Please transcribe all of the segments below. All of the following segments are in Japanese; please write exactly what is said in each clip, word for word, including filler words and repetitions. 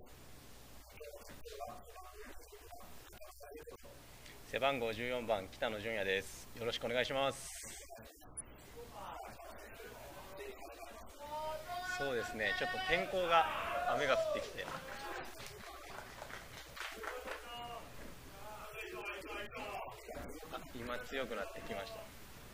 背番号じゅうよんばん北野純也です。よろしくお願いします。そうですね、ちょっと天候が雨が降ってきて、あ、今強くなってきました。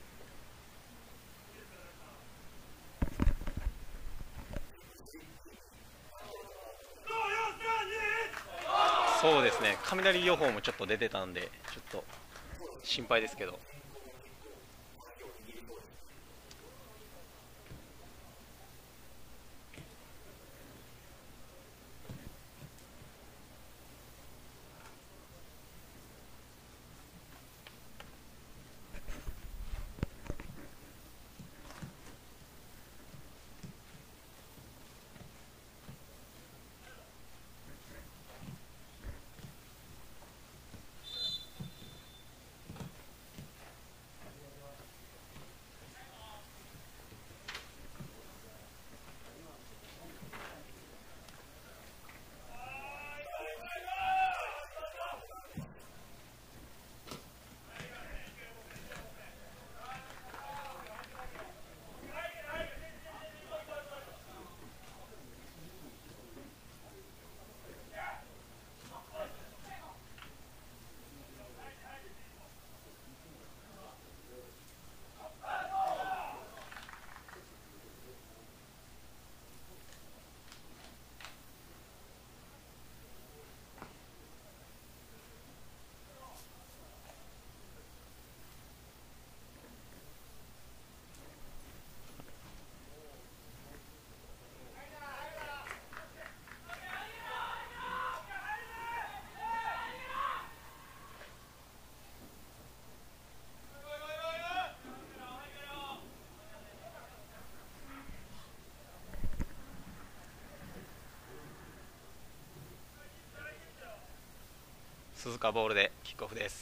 そうですね、雷予報もちょっと出てたんで、ちょっと心配ですけど。鈴鹿ボールでキックオフです。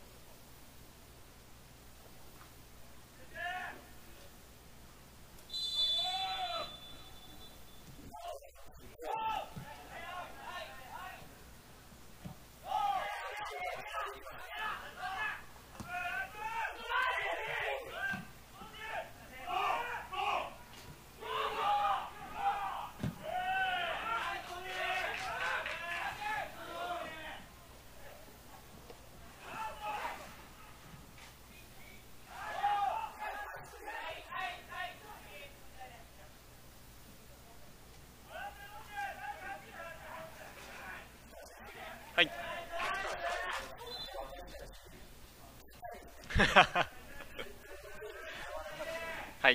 はい。はい。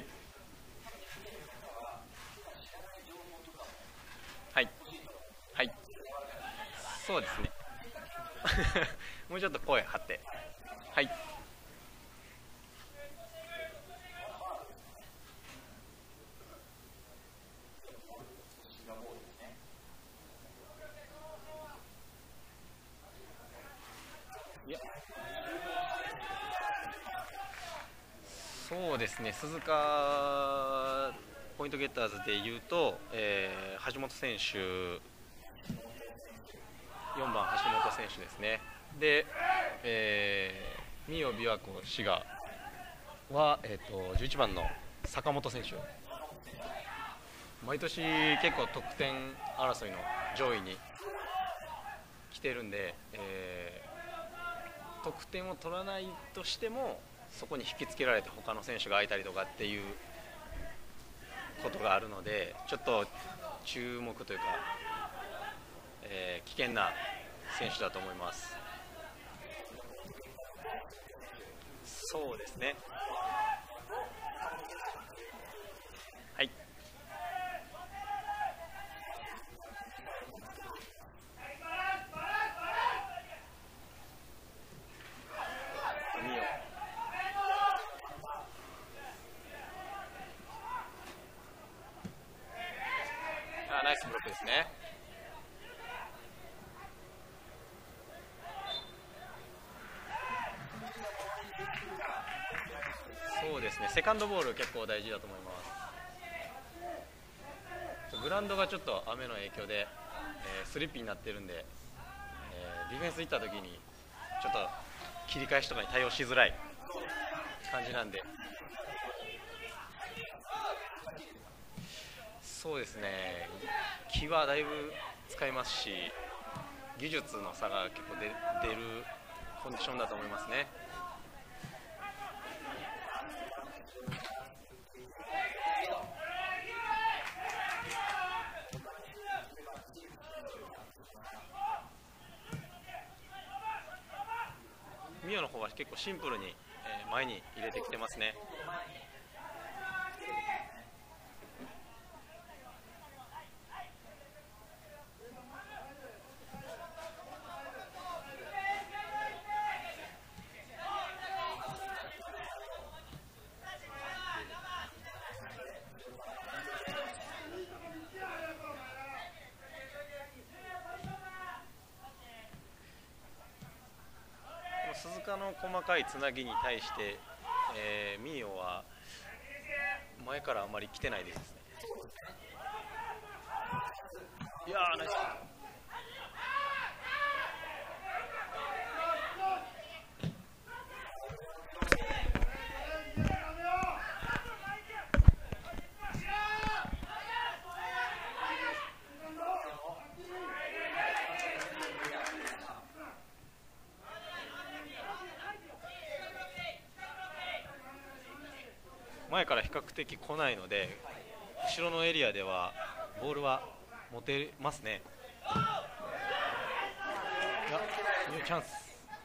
はい。はい。そうですね。もうちょっと声張って。はい。いや、そうですね、鈴鹿ポイントゲッターズでいうと、えー橋本選手、よんばん橋本選手ですね。で、えー、三代琵琶湖滋賀は、えー、とじゅういちばんの坂本選手、毎年結構得点争いの上位に来てるんで、えー得点を取らないとしてもそこに引きつけられて他の選手が空いたりとかっていうことがあるので、ちょっと注目というか、えー危険な選手だと思います。そうですね。はい。ミオ、あ、ナイスブロックですね。そうですね、セカンドボール結構大事だと思います。グラウンドがちょっと雨の影響でえースリッピーになってるんで、えーディフェンス行った時にちょっと切り返しとかに対応しづらい感じなんで、そうですね、気はだいぶ使いますし、技術の差が結構出出るコンディションだと思いますね。ミオの方は結構シンプルに、えー前に入れてきてますね。この鈴鹿の細かいつなぎに対して、えーミオは前からあまり来てないですね。いやーナイス。前から比較的来ないので、後ろのエリアではボールは持てますね。いや、ニューチャンス。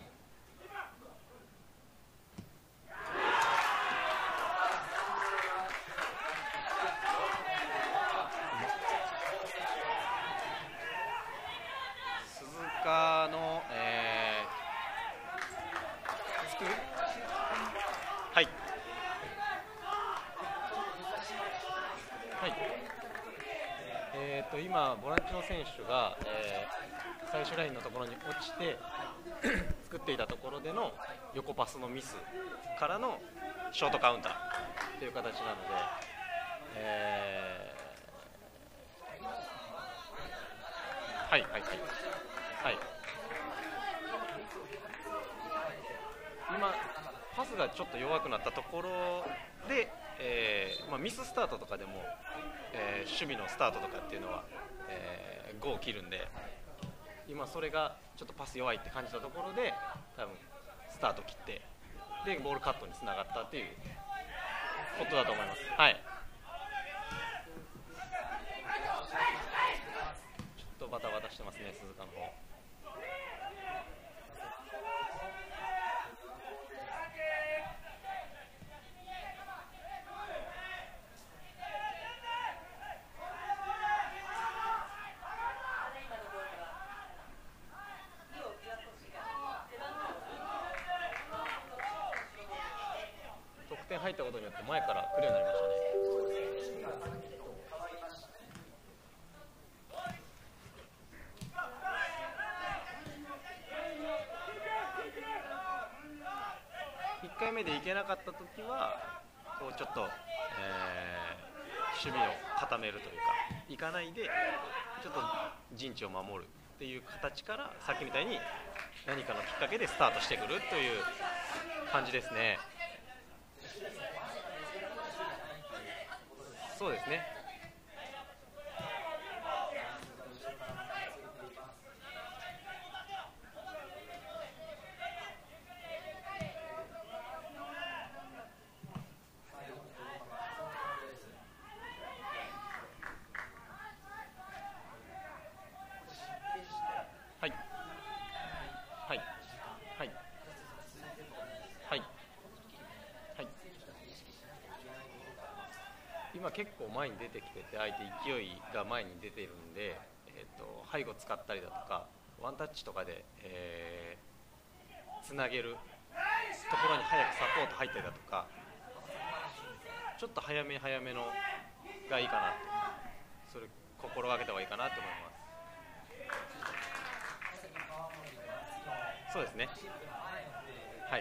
鈴鹿の、えー、つくはい。はい、えー、と今、ボランチの選手が、えー最終ラインのところに落ちて作っていたところでの横パスのミスからのショートカウンターという形なので、えーはいはいはい、はい、今、パスがちょっと弱くなったところで、えーまあ、ミススタートとかでも、えー守備のスタートとかっていうのは、えー、ごを切るんで、今それがちょっとパス弱いって感じたところで多分スタート切ってでボールカットにつながったっていうことだと思います。はい、ちょっとバタバタしてますね、鈴鹿の方。得点入ったことによって前から来るようになりましたね。いっかいめでいけなかったときはこうちょっと、えー守備を固めるというか、いかないでちょっと陣地を守るっていう形からさっきみたいに何かのきっかけでスタートしてくるという感じですね。そうですね。はいはいはいはいはい。今結構前に出てきてて、相手勢いが前に出てるんで、えー、と背後使ったりだとかワンタッチとかで、えーつなげるところに早くサポート入ったりだとか、ちょっと早め早めのがいいかなと、それ心がけた方がいいかなと思います。そうですね。はい。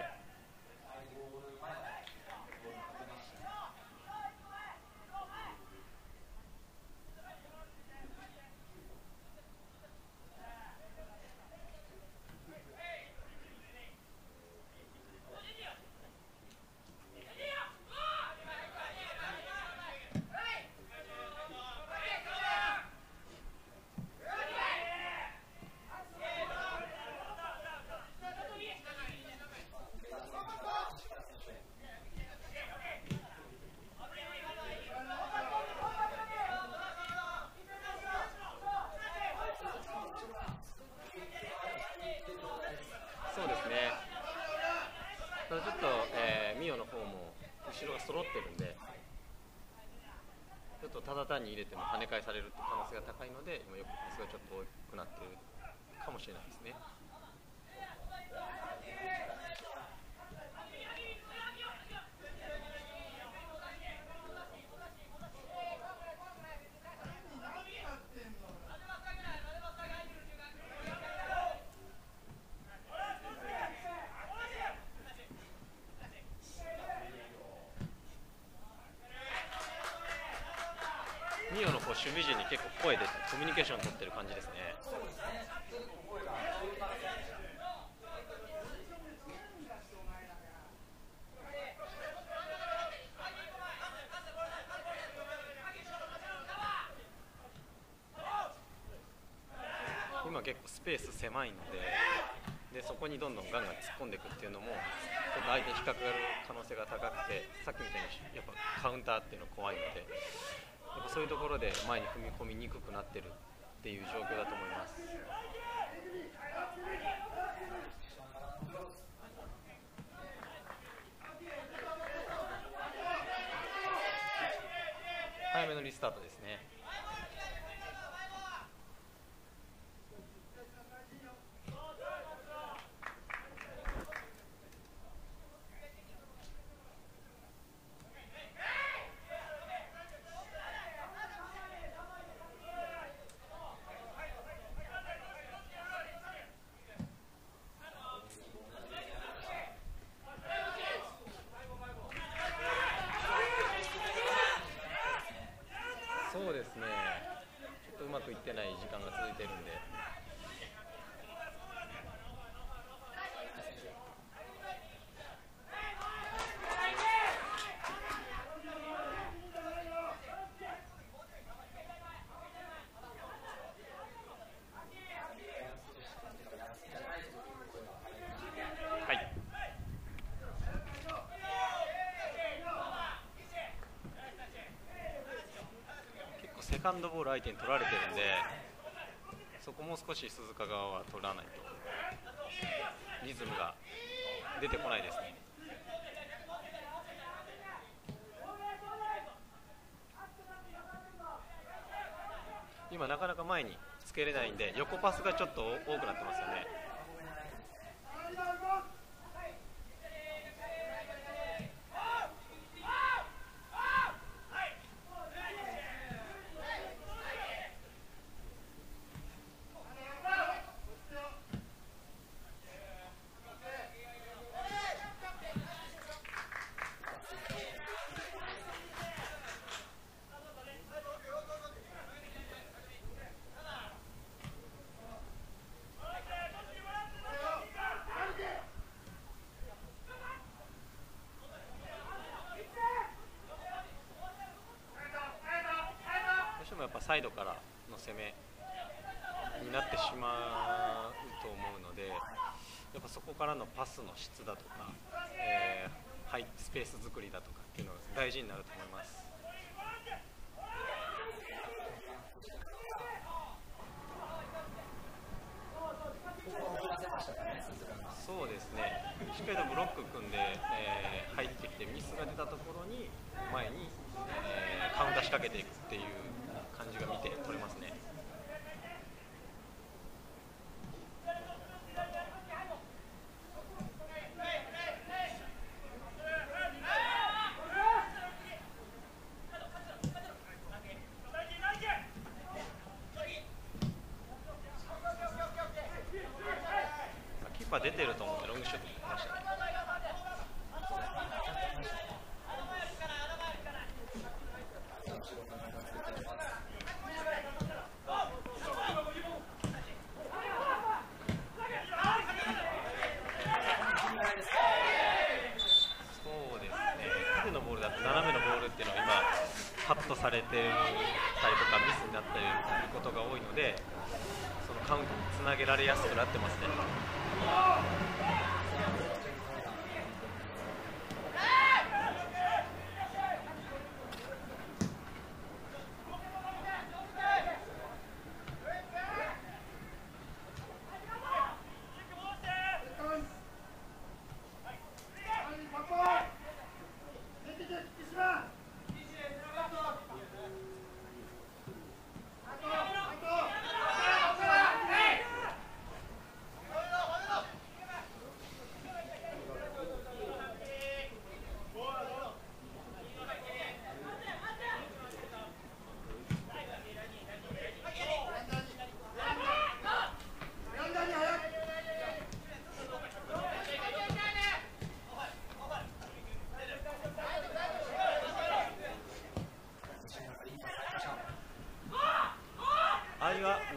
ただ単に入れても跳ね返されるって可能性が高いので、今横パスがちょっと多くなってるかもしれないですね。ミオのこう守備陣に結構声出てコミュニケーション取ってる感じですね。今結構スペース狭いので、でそこにどんどんガンガン突っ込んでいくっていうのもちょっと相手に引っかかる可能性が高くて、さっきみたいにやっぱカウンターっていうの怖いので、やっぱそういうところで前に踏み込みにくくなってるっていう状況だと思います。早めのリスタートですね。そうですね、ちょっとうまくいってない時間が続いているんで、はい、結構セカンドボール相手に取られてるんで、そこも少し鈴鹿側は取らないとリズムが出てこないですね。今なかなか前につけれないんで、横パスがちょっと多くなってますよね。やっぱサイドからの攻めになってしまうと思うので、やっぱそこからのパスの質だとか、えー、はい、スペース作りだとかっていうのが大事になると思います。そうですね、しっかりとブロック組んで、えー、入ってきてミスが出たところに前に、えー、カウンター仕掛けていくっていう感じが見て取れますね。キーパー出てると思ってロングシュートに行きましたね。そうですね、縦のボールだと斜めのボールっていうのは今カットされてたりとかミスになったりすることが多いので、そのカウントにつなげられやすくなってますね。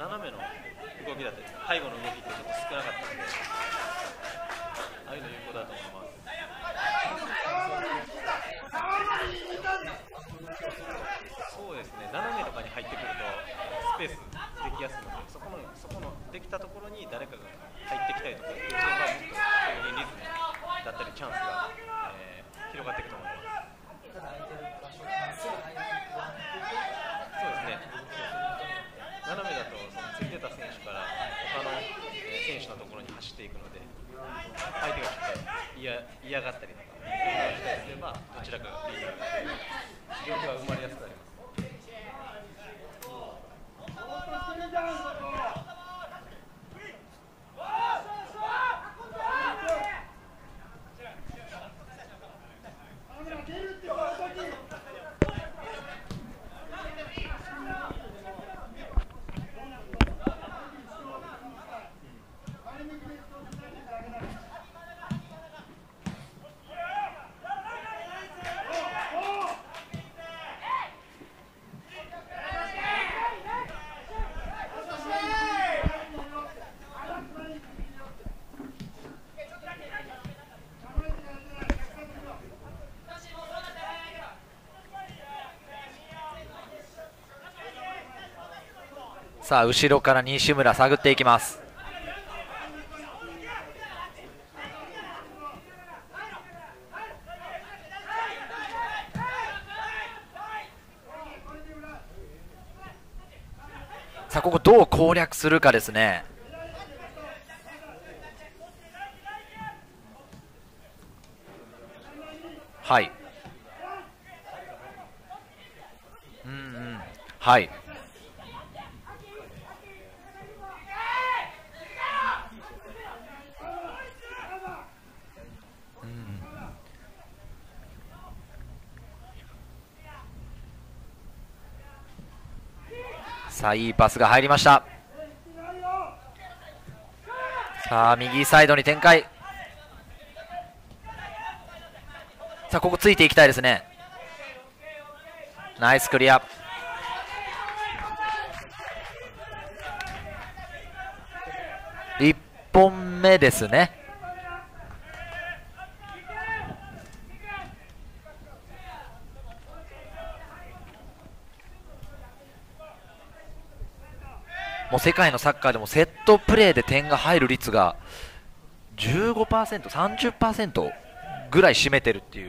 斜めの動きだったり背後の動きってちょっと少なかったので、ああいうの有効だと思います。そうですね、斜めとかに入ってくるとスペースできやすいので、そこのそこのできたところに誰かが入ってきたりとかっていうのがもっとリズムだったりチャンスが、えー、広がっていくと思います。そうですね、斜めだとそのついてた選手から他の選手のところに走っていくので、相手がちょっと嫌、嫌がったりとかしたりすればどちらかがリードという状況が生まれやすくなります。 さあ後ろから西村探っていきます。さあここどう攻略するかですね。はい、うんうん、はい、うん、さあいいパスが入りました。さあ右サイドに展開。さあここついていきたいですね。ナイスクリア。いっぽんめですね。もう世界のサッカーでもセットプレーで点が入る率が じゅうごパーセント、さんじゅっパーセント ぐらい占めてるっていう。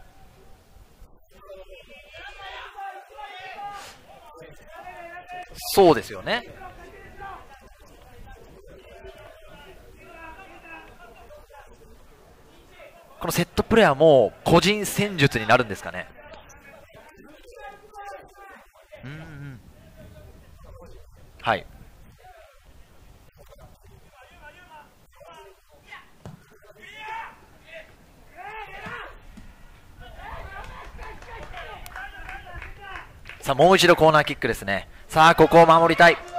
そうですよね。このセットプレーはもう個人戦術になるんですかね。うんうん、はい、さあもう一度コーナーキックですね。さあここを守りたい。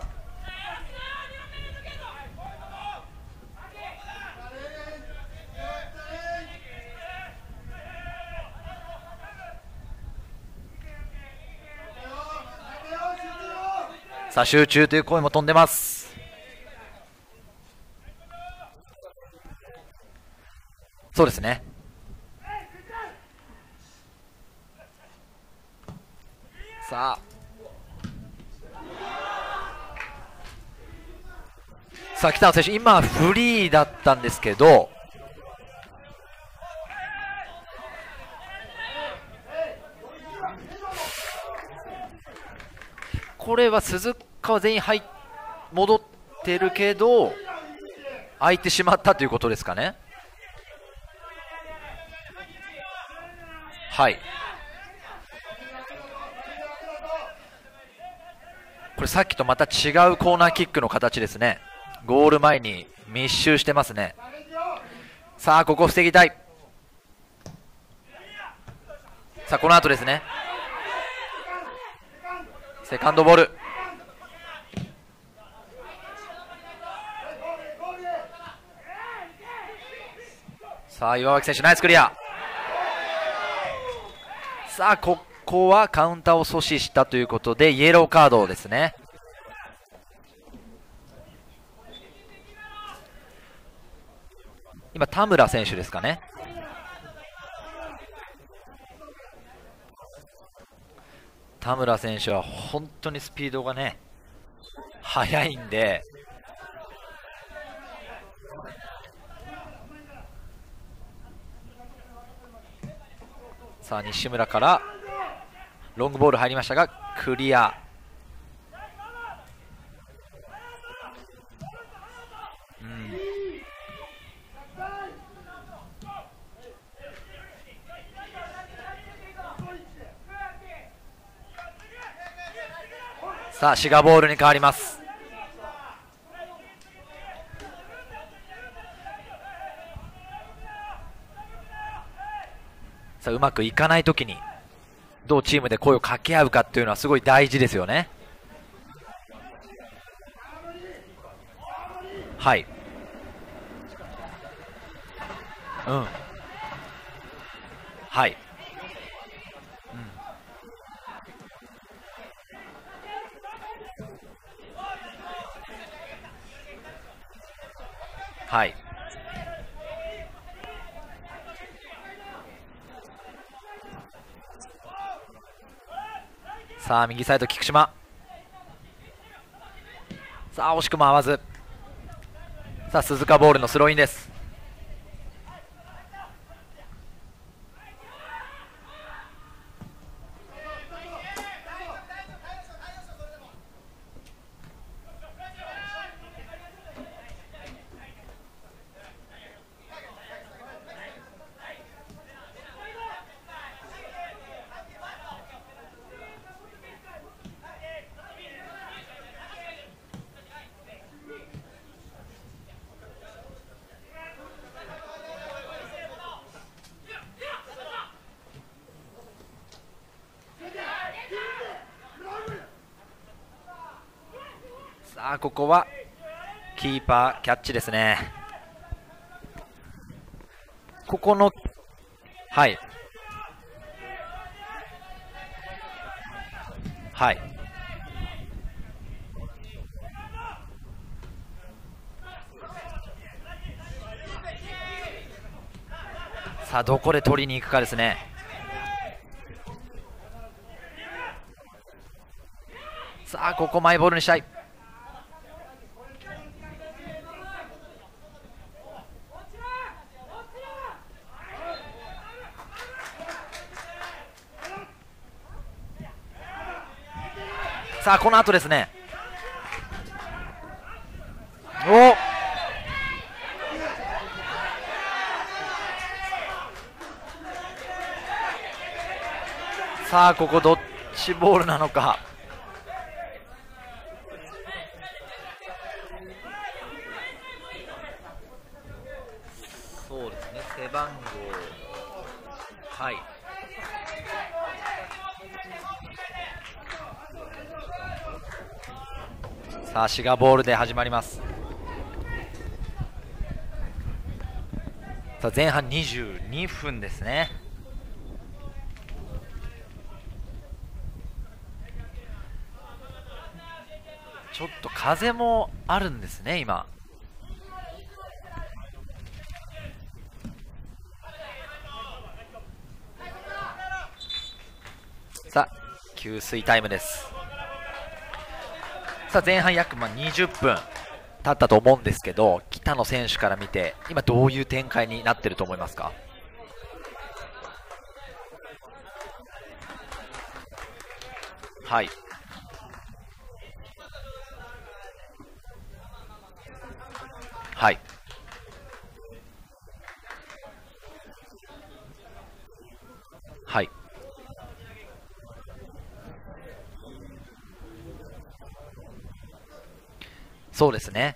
さあ集中という声も飛んでます。そうですね。さあさあ北野選手今フリーだったんですけど、これは鈴鹿は全員入戻ってるけど空いてしまったということですかね。はい、これさっきとまた違うコーナーキックの形ですね。ゴール前に密集してますね。さあここ防ぎたい。さあこの後ですね。セカンドボール。さあ岩脇選手ナイスクリア。さあここはカウンターを阻止したということでイエローカードですね。 今田村選手ですかね。田村選手は本当にスピードがね速いんで、さあ西村からロングボール入りましたがクリア。うん、さあシガボールに変わります。さあうまくいかないときにどうチームで声を掛け合うかっていうのはすごい大事ですよね。はい、うん、はい、うん、はい、さあ右サイド菊島、さあ惜しくも合わず。さあ鈴鹿ボールのスローインです。さあここはキーパーキャッチですね。ここのはいはい、さあどこで取りに行くかですね。さあここマイボールにしたい。さあこの後ですね。おさあここどっちボールなのか。そうですね、背番号はいさあシガボールで始まります。さあ前半にじゅうにふんですね。ちょっと風もあるんですね今。さあ給水タイムです。さあ前半約まあにじゅっぷん経ったと思うんですけど、北野選手から見て今どういう展開になってると思いますか。はいはいはい、そうですね。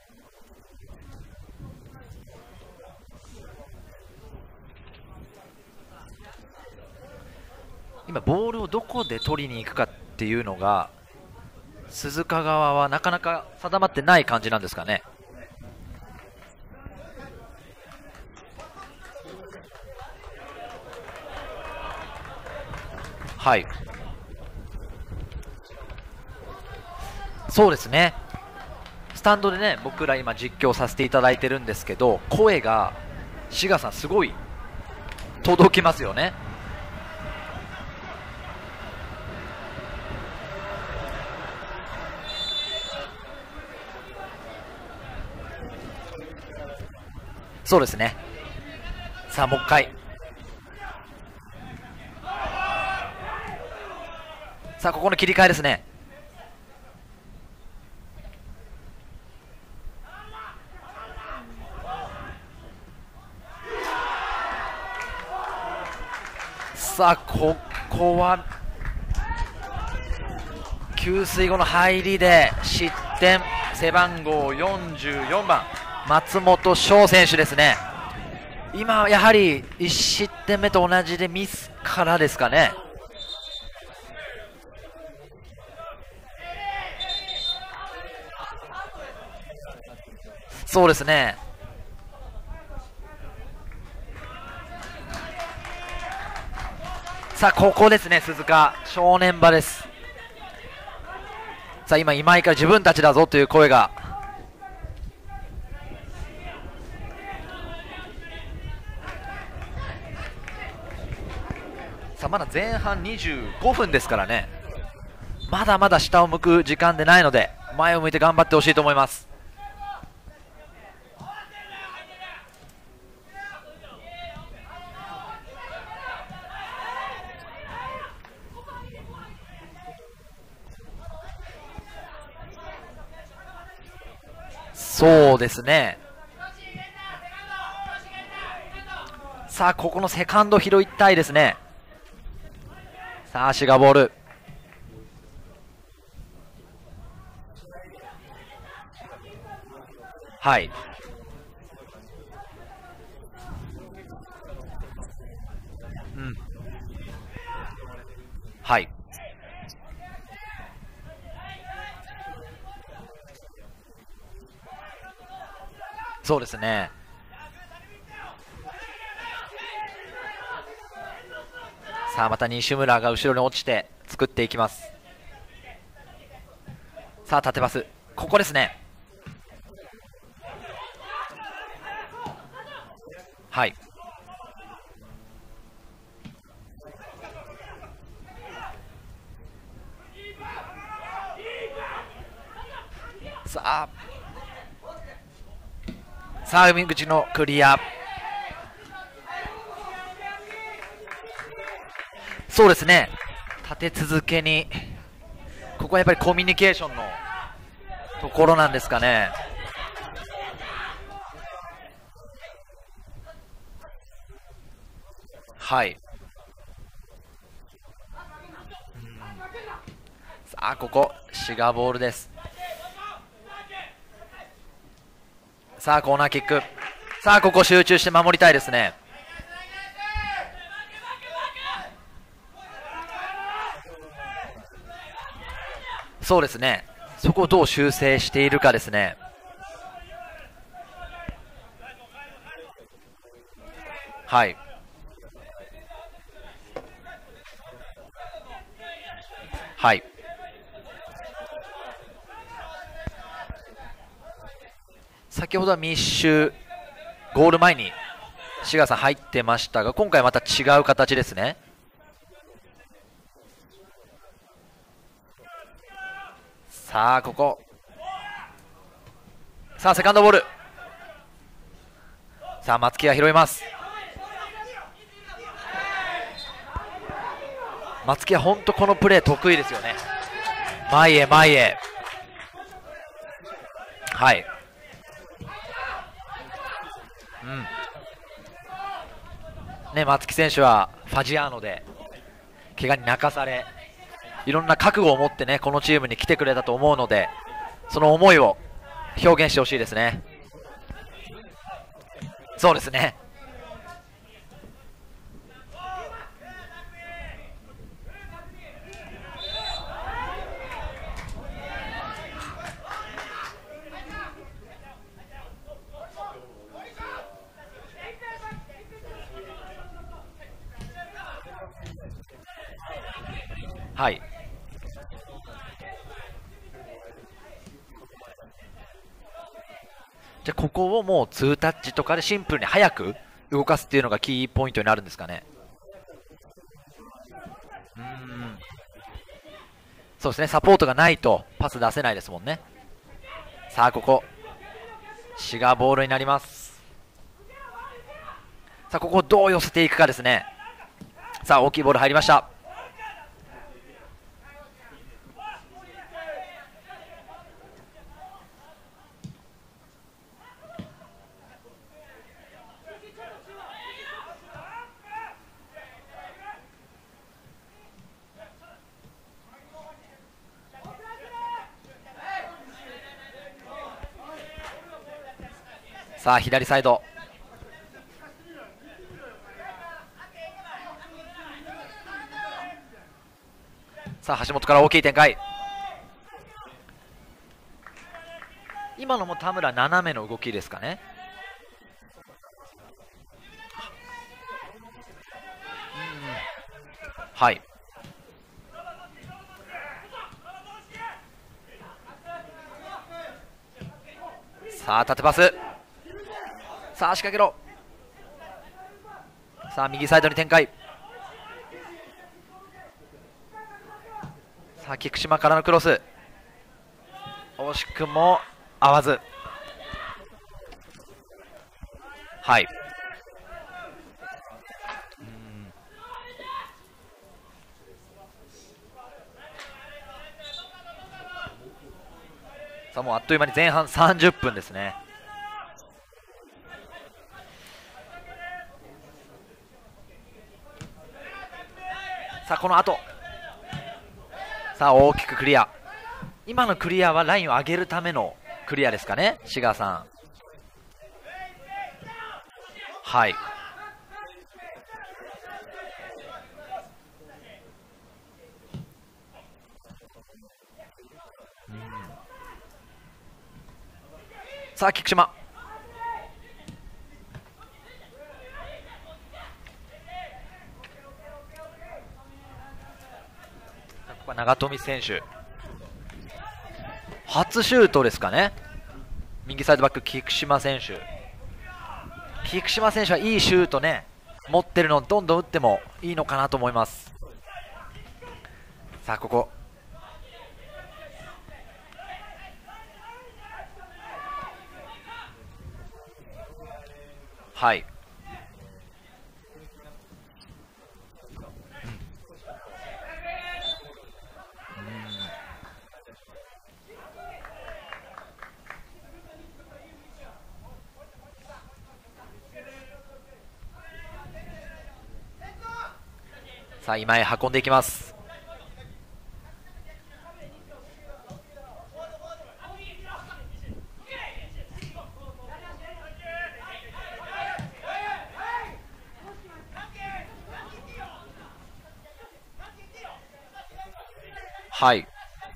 今ボールをどこで取りに行くかっていうのが鈴鹿側はなかなか定まってない感じなんですかね。はい、そうですね。スタンドでね僕ら今実況させていただいてるんですけど、声が志賀さんすごい届きますよね。そうですね。さあもう一回、さあここの切り替えですね。さあここは給水後の入りで失点、背番号よんじゅうよんばん松本翔選手ですね。今やはりいち失点目と同じでミスからですかね。そうですね。さあここですね、鈴鹿正念場です。さあ今今井から自分たちだぞという声が。さあまだ前半にじゅうごふんですからね、まだまだ下を向く時間でないので前を向いて頑張ってほしいと思います。そうですね。さあここのセカンド拾いたいですね。さあ足がボール、はい、うん、はい、そうですね。さあまた西村が後ろに落ちて作っていきます。さあ縦パス、ここですね。はい、さあさあ海口のクリア。そうですね、立て続けにここはやっぱりコミュニケーションのところなんですかね。はい、さあここシガーボールです。さあコーナーキック、さあここ集中して守りたいですね。そうですね、そこをどう修正しているかですね。はい、はい、先ほどは密集ゴール前に志賀さん入ってましたが、今回また違う形ですね。さあここ、さあセカンドボール、さあ松木が拾います。松木は本当このプレー得意ですよね。前へ前へ、はい、うんね、松木選手はファジアーノで怪我に泣かされ、いろんな覚悟を持ってねこのチームに来てくれたと思うので、その思いを表現してほしいですね。そうですね。はい、じゃあここをもうツータッチとかでシンプルに早く動かすっていうのがキーポイントになるんですかね。うーん、そうですね、サポートがないとパス出せないですもんね。さあここ滋賀ボールになります。さあここをどう寄せていくかですね。さあ大きいボール入りました。さあ左サイド、さあ橋本から大きい展開。今のも田村斜めの動きですかね。はい、さあ縦パス、さあ仕掛けろ。さあ右サイドに展開。さあ菊島からのクロス、惜しくも合わず。はい、さあもうあっという間に前半さんじゅっぷんですね。さあこの後、さあ大きくクリア。今のクリアはラインを上げるためのクリアですかね、志賀さん。はい、さあ菊島、ここは長富選手初シュートですかね。右サイドバック菊島選手、菊島選手はいいシュートね持ってるの、どんどん打ってもいいのかなと思います。さあここはい、さあ今へ運んでいきます。はい、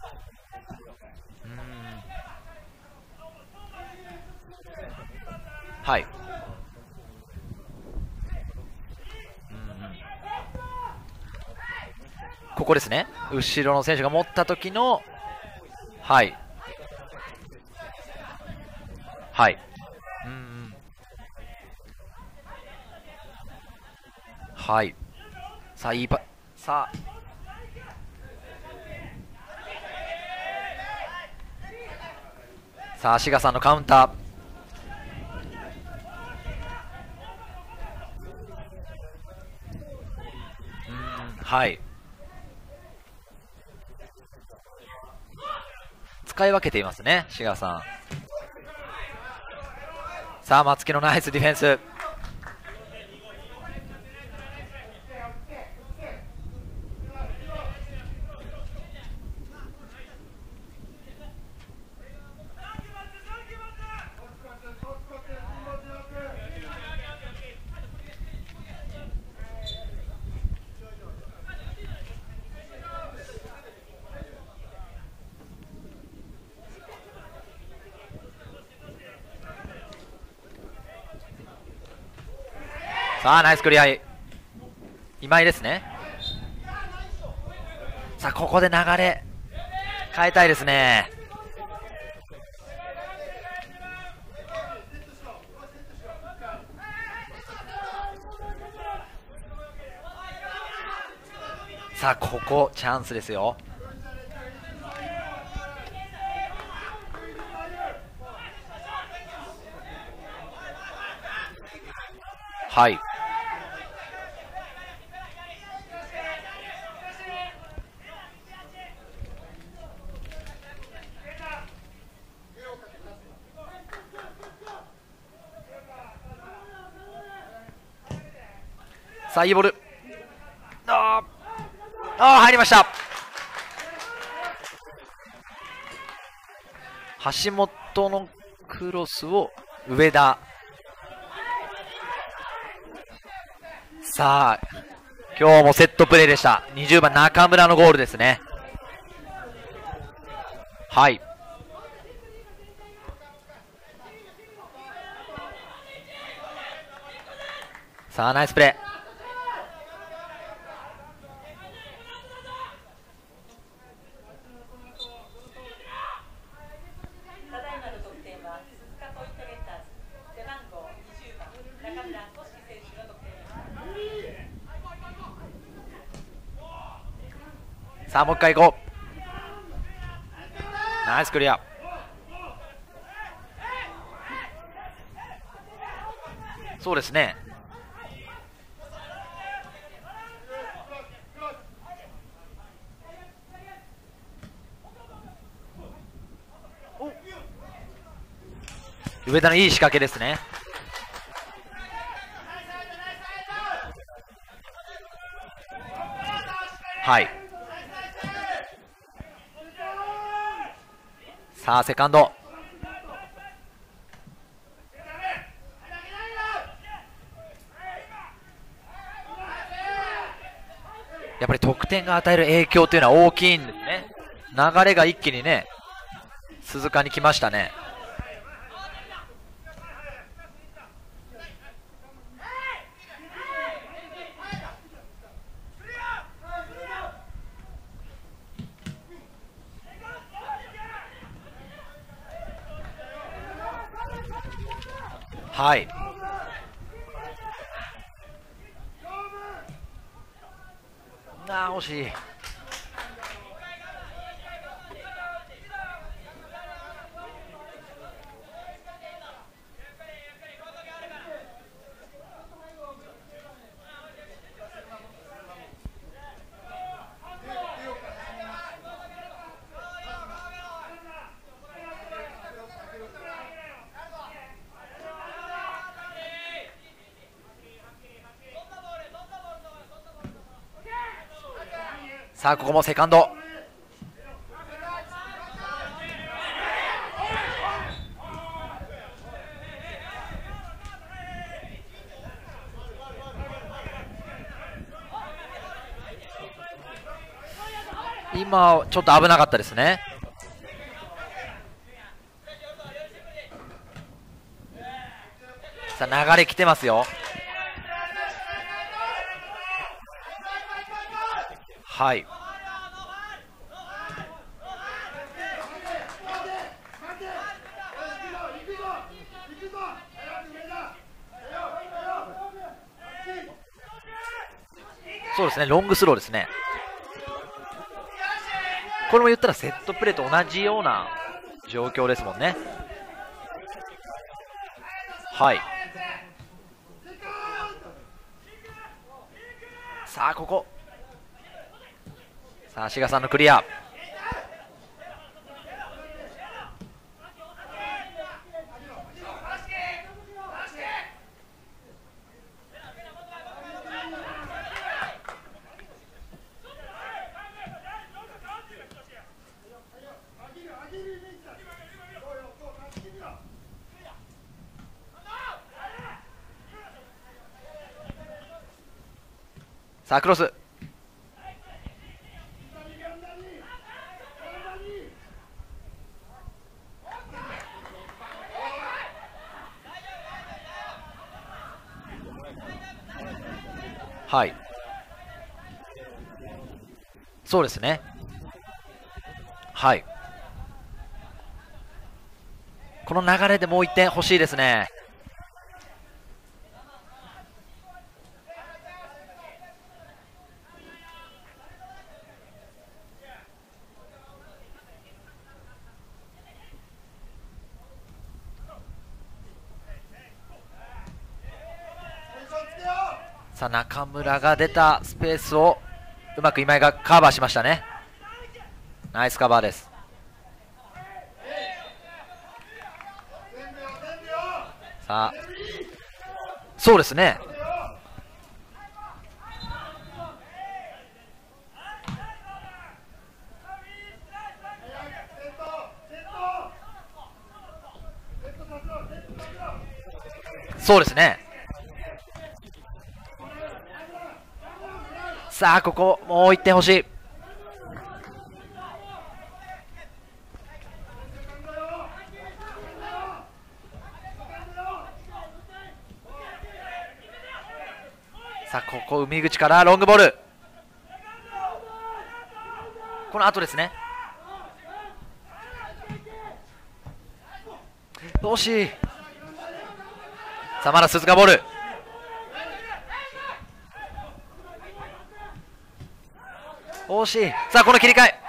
はい、ここですね、後ろの選手が持った時の、はい、はい、うん、はい、さあいいパ、さあさあ志賀さんのカウンター、うん、はい、使い分けていますね志賀さん。さあ松木のナイスディフェンス。さあナイスクリア、今井ですね。さあここで流れ変えたいですね。 さあここチャンスですよ。はい、さあいいボール、あーあー入りました。橋本のクロスを上田、さあ今日もセットプレーでした。にじゅうばん中村のゴールですね。はい、さあナイスプレー。さあもう一回行こう。ナイスクリア。そうですね、上田のいい仕掛けですね。はい、さあセカンド、やっぱり得点が与える影響というのは大きいんですね。流れが一気にね鈴鹿に来ましたね。はい、あー惜しい。さあここもセカンド、今ちょっと危なかったですね。さあ流れ来てますよ。はい、そうですね、ロングスローですね。これも言ったらセットプレーと同じような状況ですもんね。はい、さあここ、さあ志賀さんのクリア。さあクロス、はい、そうですね。はい、この流れでもういってん欲しいですね。 さあ中村が出たスペースをうまく今井がカバーしましたね。ナイスカバーです。さあそうですね、そうですね。さあここもういってん欲しい。さあここ海口からロングボール、この後ですね。惜しい。さあまだ鈴鹿ボール、惜しい。さあこの切り替え、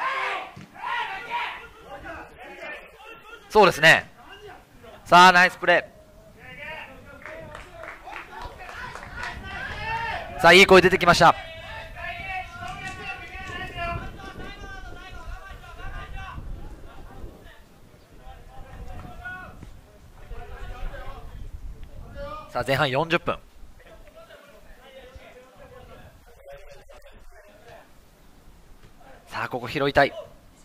そうですね。さあナイスプレー。さあいい声出てきました。さあ前半よんじゅっぷん、さあここ拾いたい。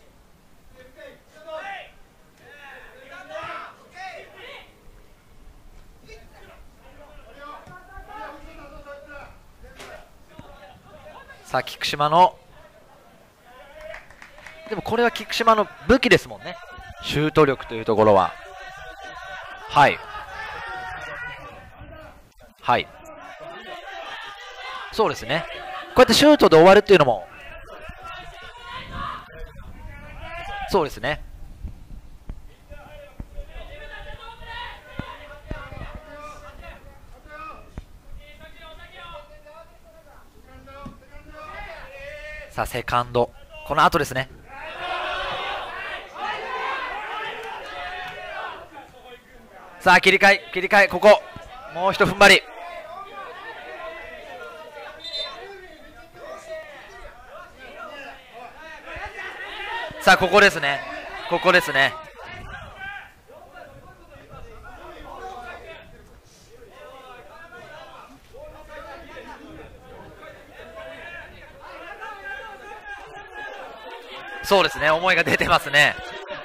さあ菊島の、でもこれは菊島の武器ですもんね、シュート力というところは。はいはい、そうですね。こうやってシュートで終わるっていうのも、そうですね。さあセカンド、この後ですね。さあ切り替え切り替え、ここもうひと踏ん張り。さあここですね、ここですね。そうですね、思いが出てますね。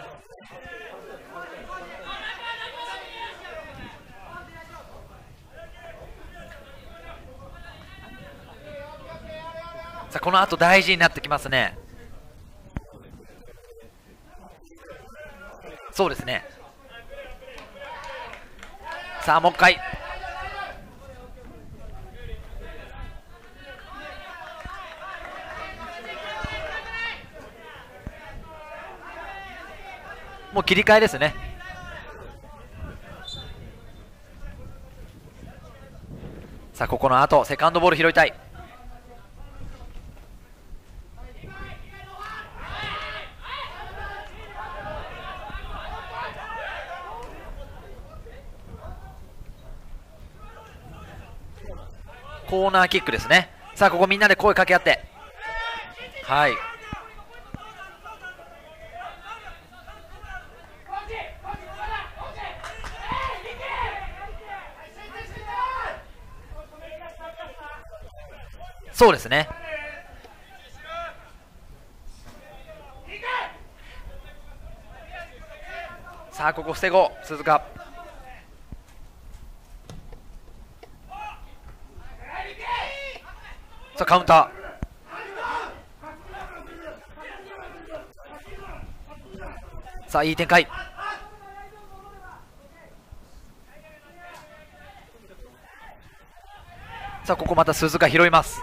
さあこの後大事になってきますね。そうですね。さあもう一回、もう切り替えですね。さあここの後セカンドボール拾いたい。コーナーキックですね。さあここみんなで声かけ合って、はい、そうですね。さあここ防ごう鈴鹿。さあカウンター、さあいい展開。さあここまた鈴鹿拾います。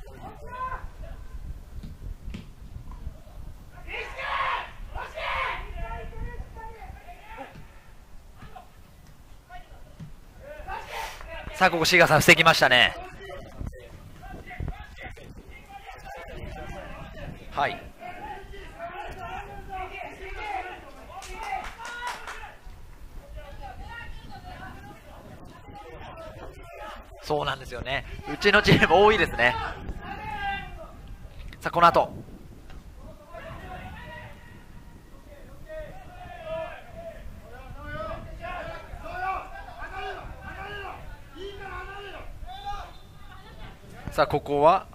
さあここ志賀さん防ぎましたね。はい、 そうなんですよね。うちのチーム多いですね。さあこの後さあここは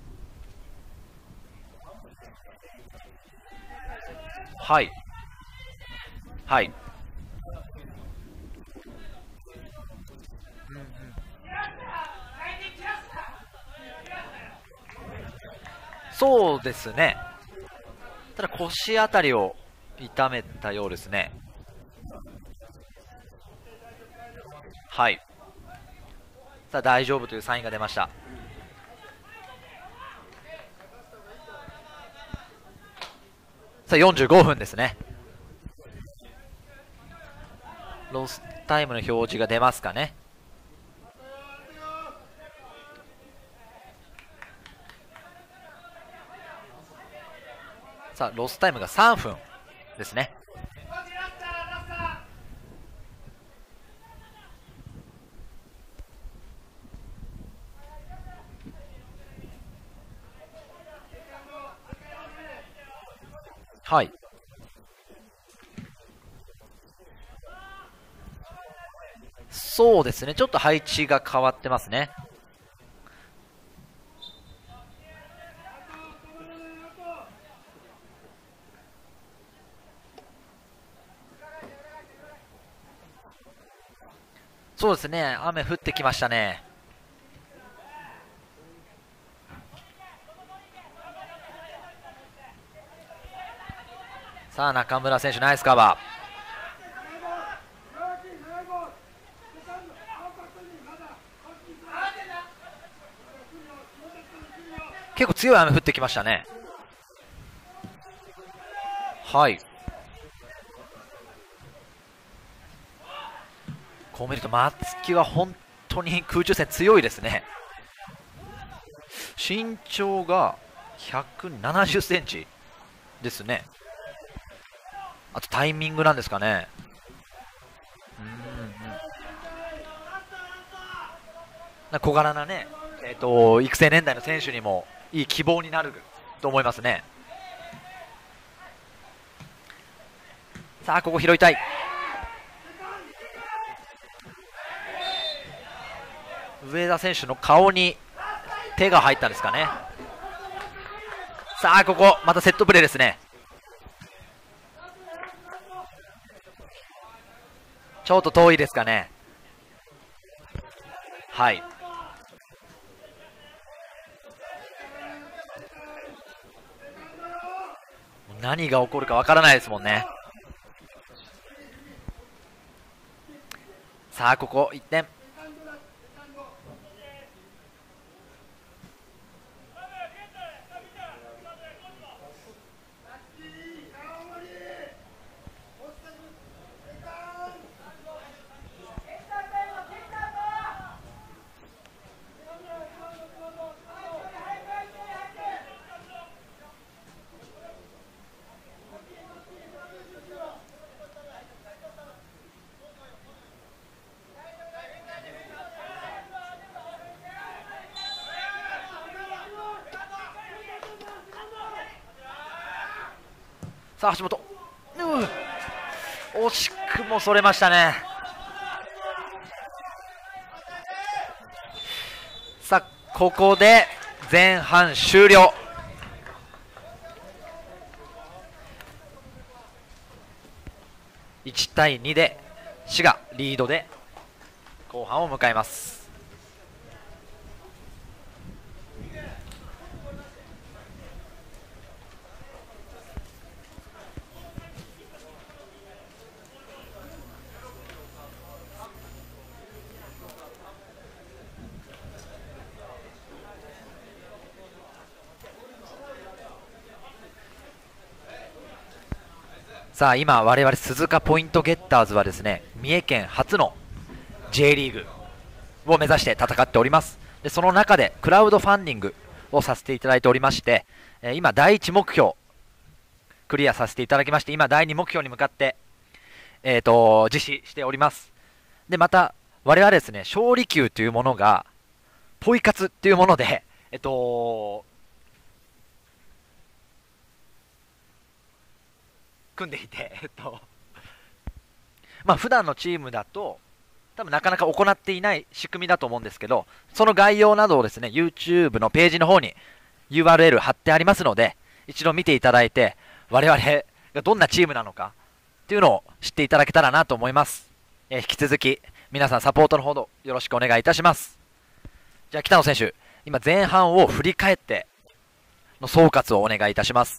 はいはい、うんうん、そうですね。ただ腰あたりを痛めたようですね。はい、さあ大丈夫というサインが出ました。さあよんじゅうごふんですね。ロスタイムの表示が出ますかね。さあロスタイムがさんぷんですね。はい、そうですね。ちょっと配置が変わってますね。そうですね。雨降ってきましたね。さあ中村選手ナイスカバー。結構強い雨降ってきましたね。はい、こう見ると松木は本当に空中戦強いですね。身長がひゃくななじゅっセンチですね。あとタイミングなんですかね。うんうん、小柄なね、えーと、育成年代の選手にもいい希望になると思いますね。さあここ拾いたい。上田選手の顔に手が入ったんですかね。さあここまたセットプレーですね。ちょっと遠いですかね。はい、何が起こるかわからないですもんね。さあここいってん。さあ橋本、惜しくもそれましたね。さあここで前半終了。いちたいにで滋賀リードで後半を迎えます。さあ今我々鈴鹿ポイントゲッターズはですね、三重県初の ジェイ リーグを目指して戦っております。でその中でクラウドファンディングをさせていただいておりまして、えー、今だいいち目標クリアさせていただきまして、今だいに目標に向かって、えー、と実施しております。でまた我々ですね、勝利給というものがポイ活っていうもので、えっと、組んでいて、えっと、まあ普段のチームだと、多分なかなか行っていない仕組みだと思うんですけど、その概要などをですね、YouTube のページの方に ユーアールエル 貼ってありますので、一度見ていただいて、我々がどんなチームなのかっていうのを知っていただけたらなと思います。えー引き続き、皆さんサポートのほどよろしくお願いいたします。じゃあ北野選手、今前半を振り返っての総括をお願いいたします。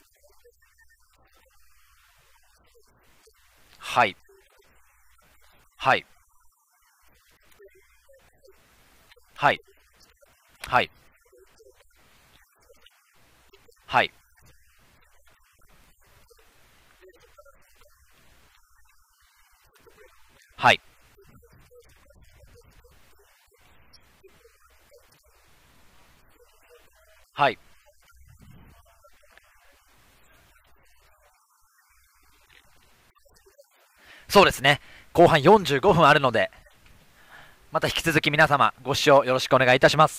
はい。はい。はい。はい。はい。はい。はい。そうですね。後半よんじゅうごふんあるので、また引き続き皆様ご視聴よろしくお願いいたします。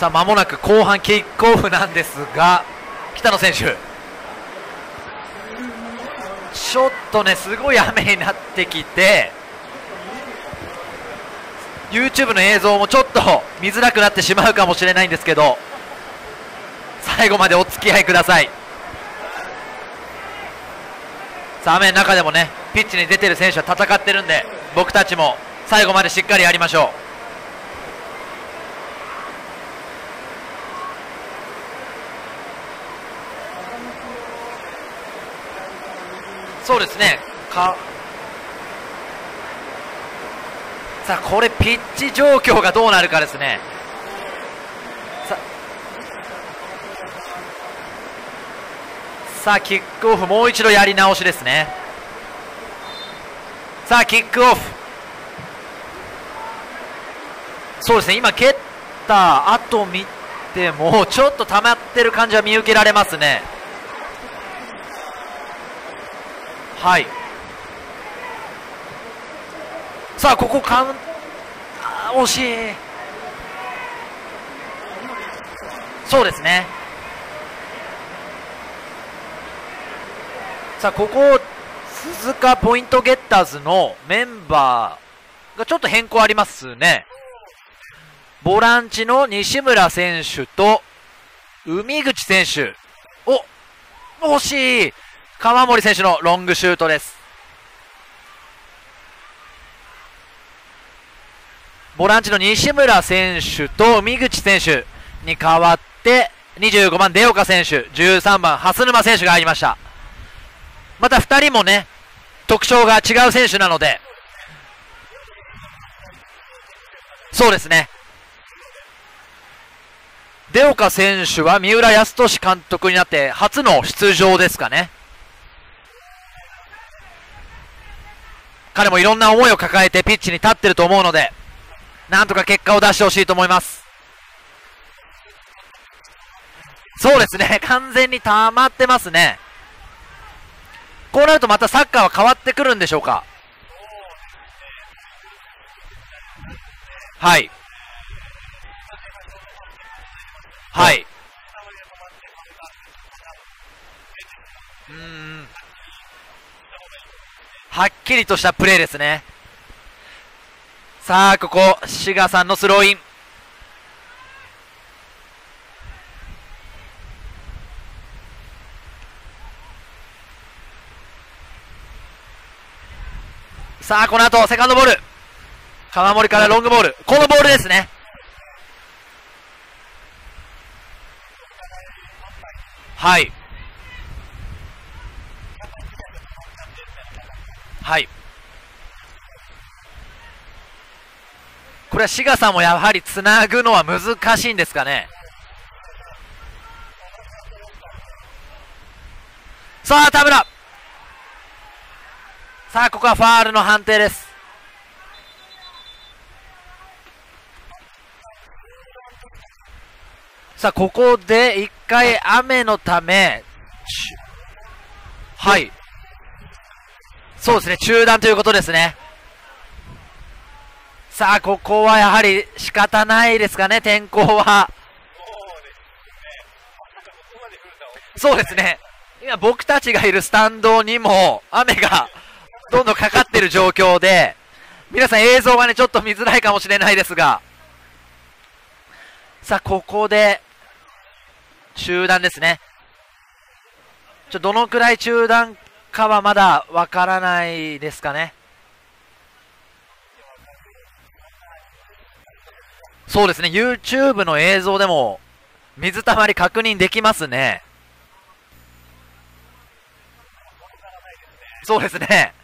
さあ間もなく後半キックオフなんですが、北野選手ちょっとねすごい雨になってきて YouTube の映像もちょっと見づらくなってしまうかもしれないんですけど、最後までお付き合いください。さあ雨の中でもねピッチに出てる選手は戦ってるんで、僕たちも最後までしっかりやりましょう。そうですねかさあこれピッチ状況がどうなるかですね。ささあキックオフもう一度やり直しですね。さあキックオフ、そうですね今蹴った後見てもちょっと溜まってる感じは見受けられますね。はい、さあここカウンあ惜しい。そうですね、さあここ鈴鹿ポイントゲッターズのメンバーがちょっと変更ありますね。ボランチの西村選手と海口選手、お惜しい、川森選手のロングシュートです。ボランチの西村選手と海口選手に代わってにじゅうごばん出岡選手、じゅうさんばん蓮沼選手が入りました。またふたりもね特徴が違う選手なので、そうですね出岡選手は三浦泰年監督になって初の出場ですかね。彼もいろんな思いを抱えてピッチに立ってると思うので、なんとか結果を出してほしいと思います。そうですね完全に溜まってますね。こうなるとまたサッカーは変わってくるんでしょうか。はいはいうーんはっきりとしたプレーですね。さあここ志賀さんのスローイン、さあこの後セカンドボール、川森からロングボール、このボールですね。はいはいこれは志賀さんもやはりつなぐのは難しいんですかね。さあ田村、さあここはファールの判定です。さあここで一回雨のため、はいそうですね中断ということですね。さあここはやはり仕方ないですかね、天候は。そうですね今僕たちがいるスタンドにも雨がどんどんかかっている状況で、皆さん映像がねちょっと見づらいかもしれないですが、さあここで中断ですね。ちょどのくらい中断かはまだわからないですかね。そうですね YouTube の映像でも水たまり確認できますね。そうですね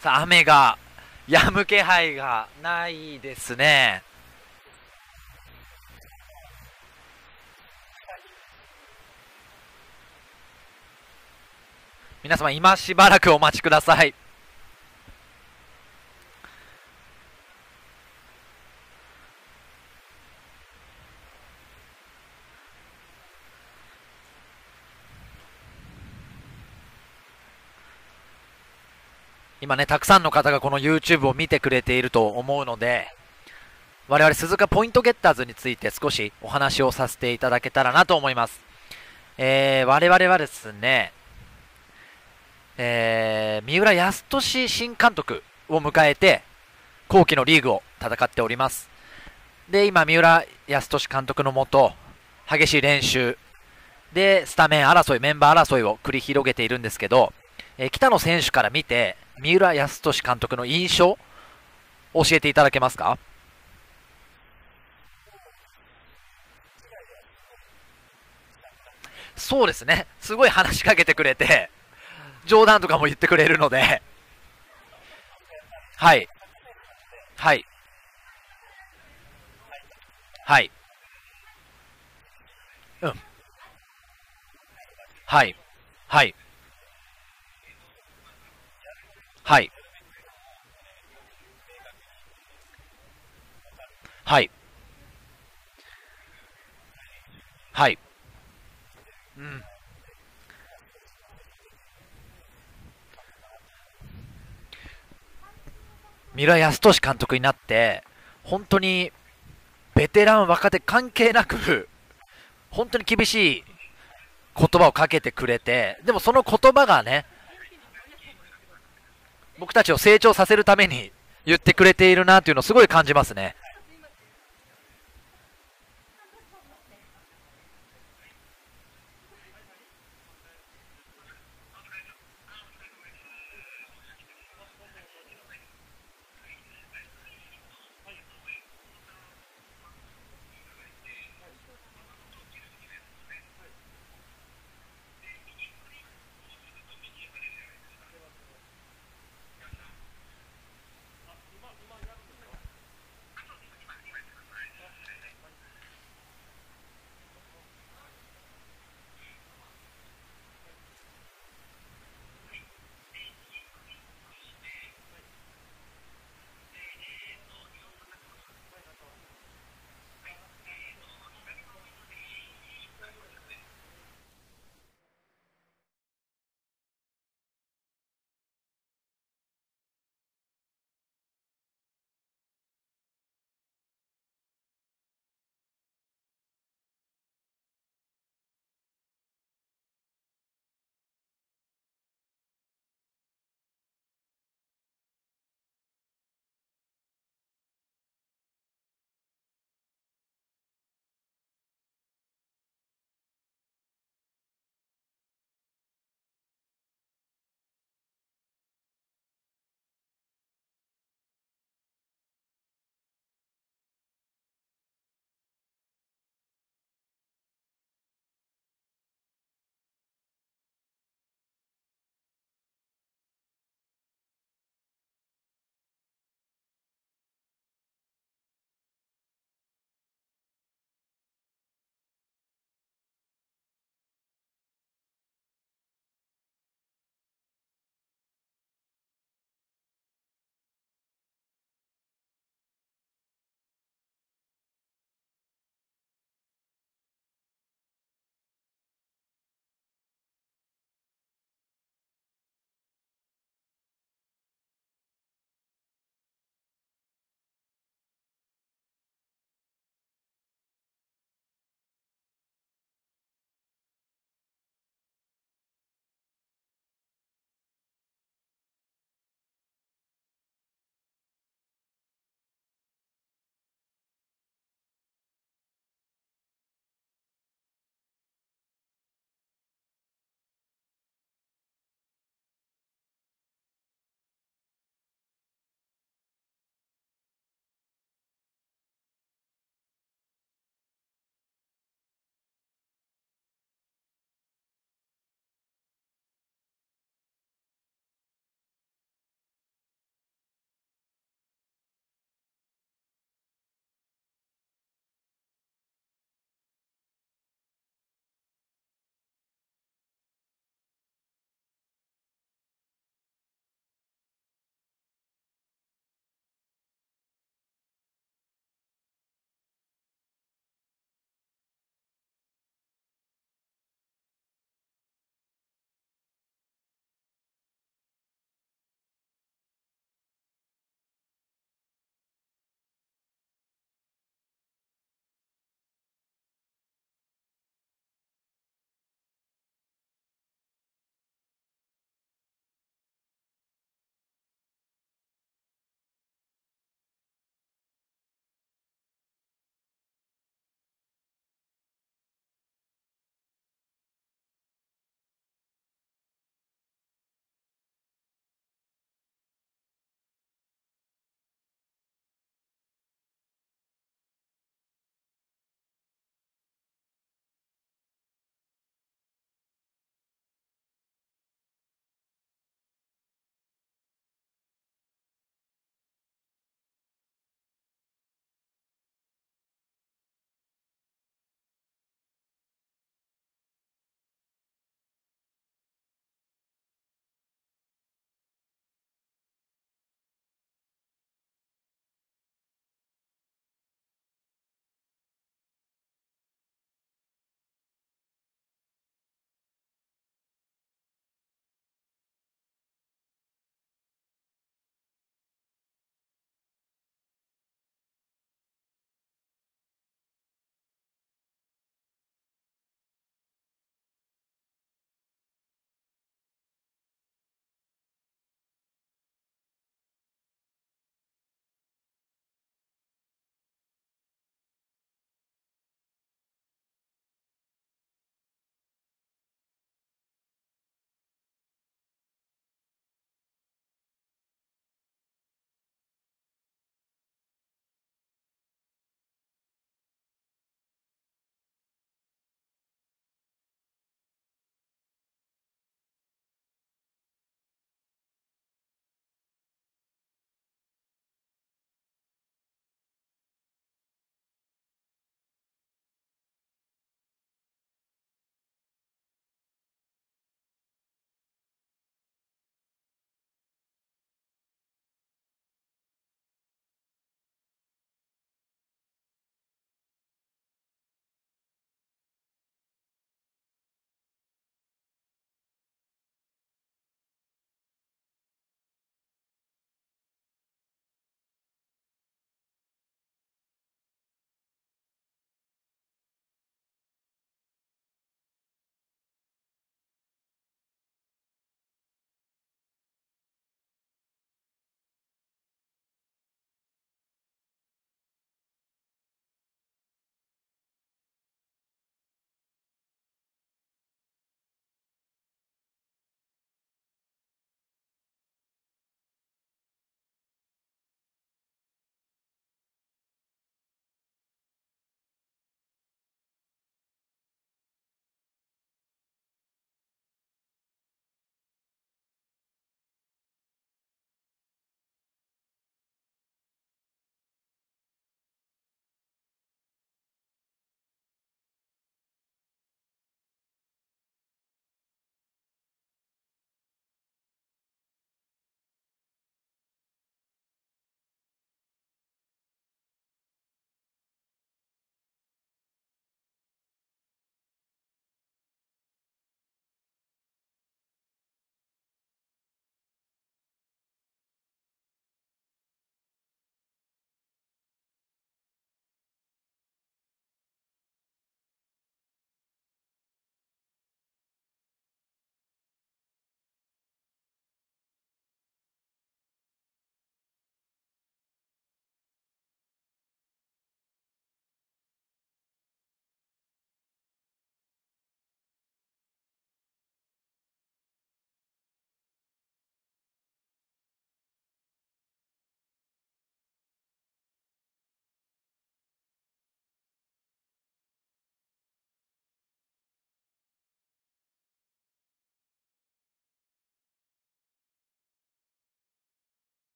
さあ、雨が止む気配がないですね。皆様、今しばらくお待ちください。今ね、たくさんの方がこの YouTube を見てくれていると思うので、我々鈴鹿ポイントゲッターズについて少しお話をさせていただけたらなと思います。えー、我々はですね、えー、三浦泰年新監督を迎えて、後期のリーグを戦っております。で、今、三浦泰年監督のもと、激しい練習でスタメン争い、メンバー争いを繰り広げているんですけど、えー、北野選手から見て、三浦泰年監督の印象、教えていただけますか？そうですね、すごい話しかけてくれて、冗談とかも言ってくれるので、はい、はい、はい、うん、はい、はい、はい、はい、はい、うん。三浦泰年監督になって、本当にベテラン、若手関係なく、本当に厳しい言葉をかけてくれて、でもその言葉がね、僕たちを成長させるために言ってくれているなっていうのをすごい感じますね。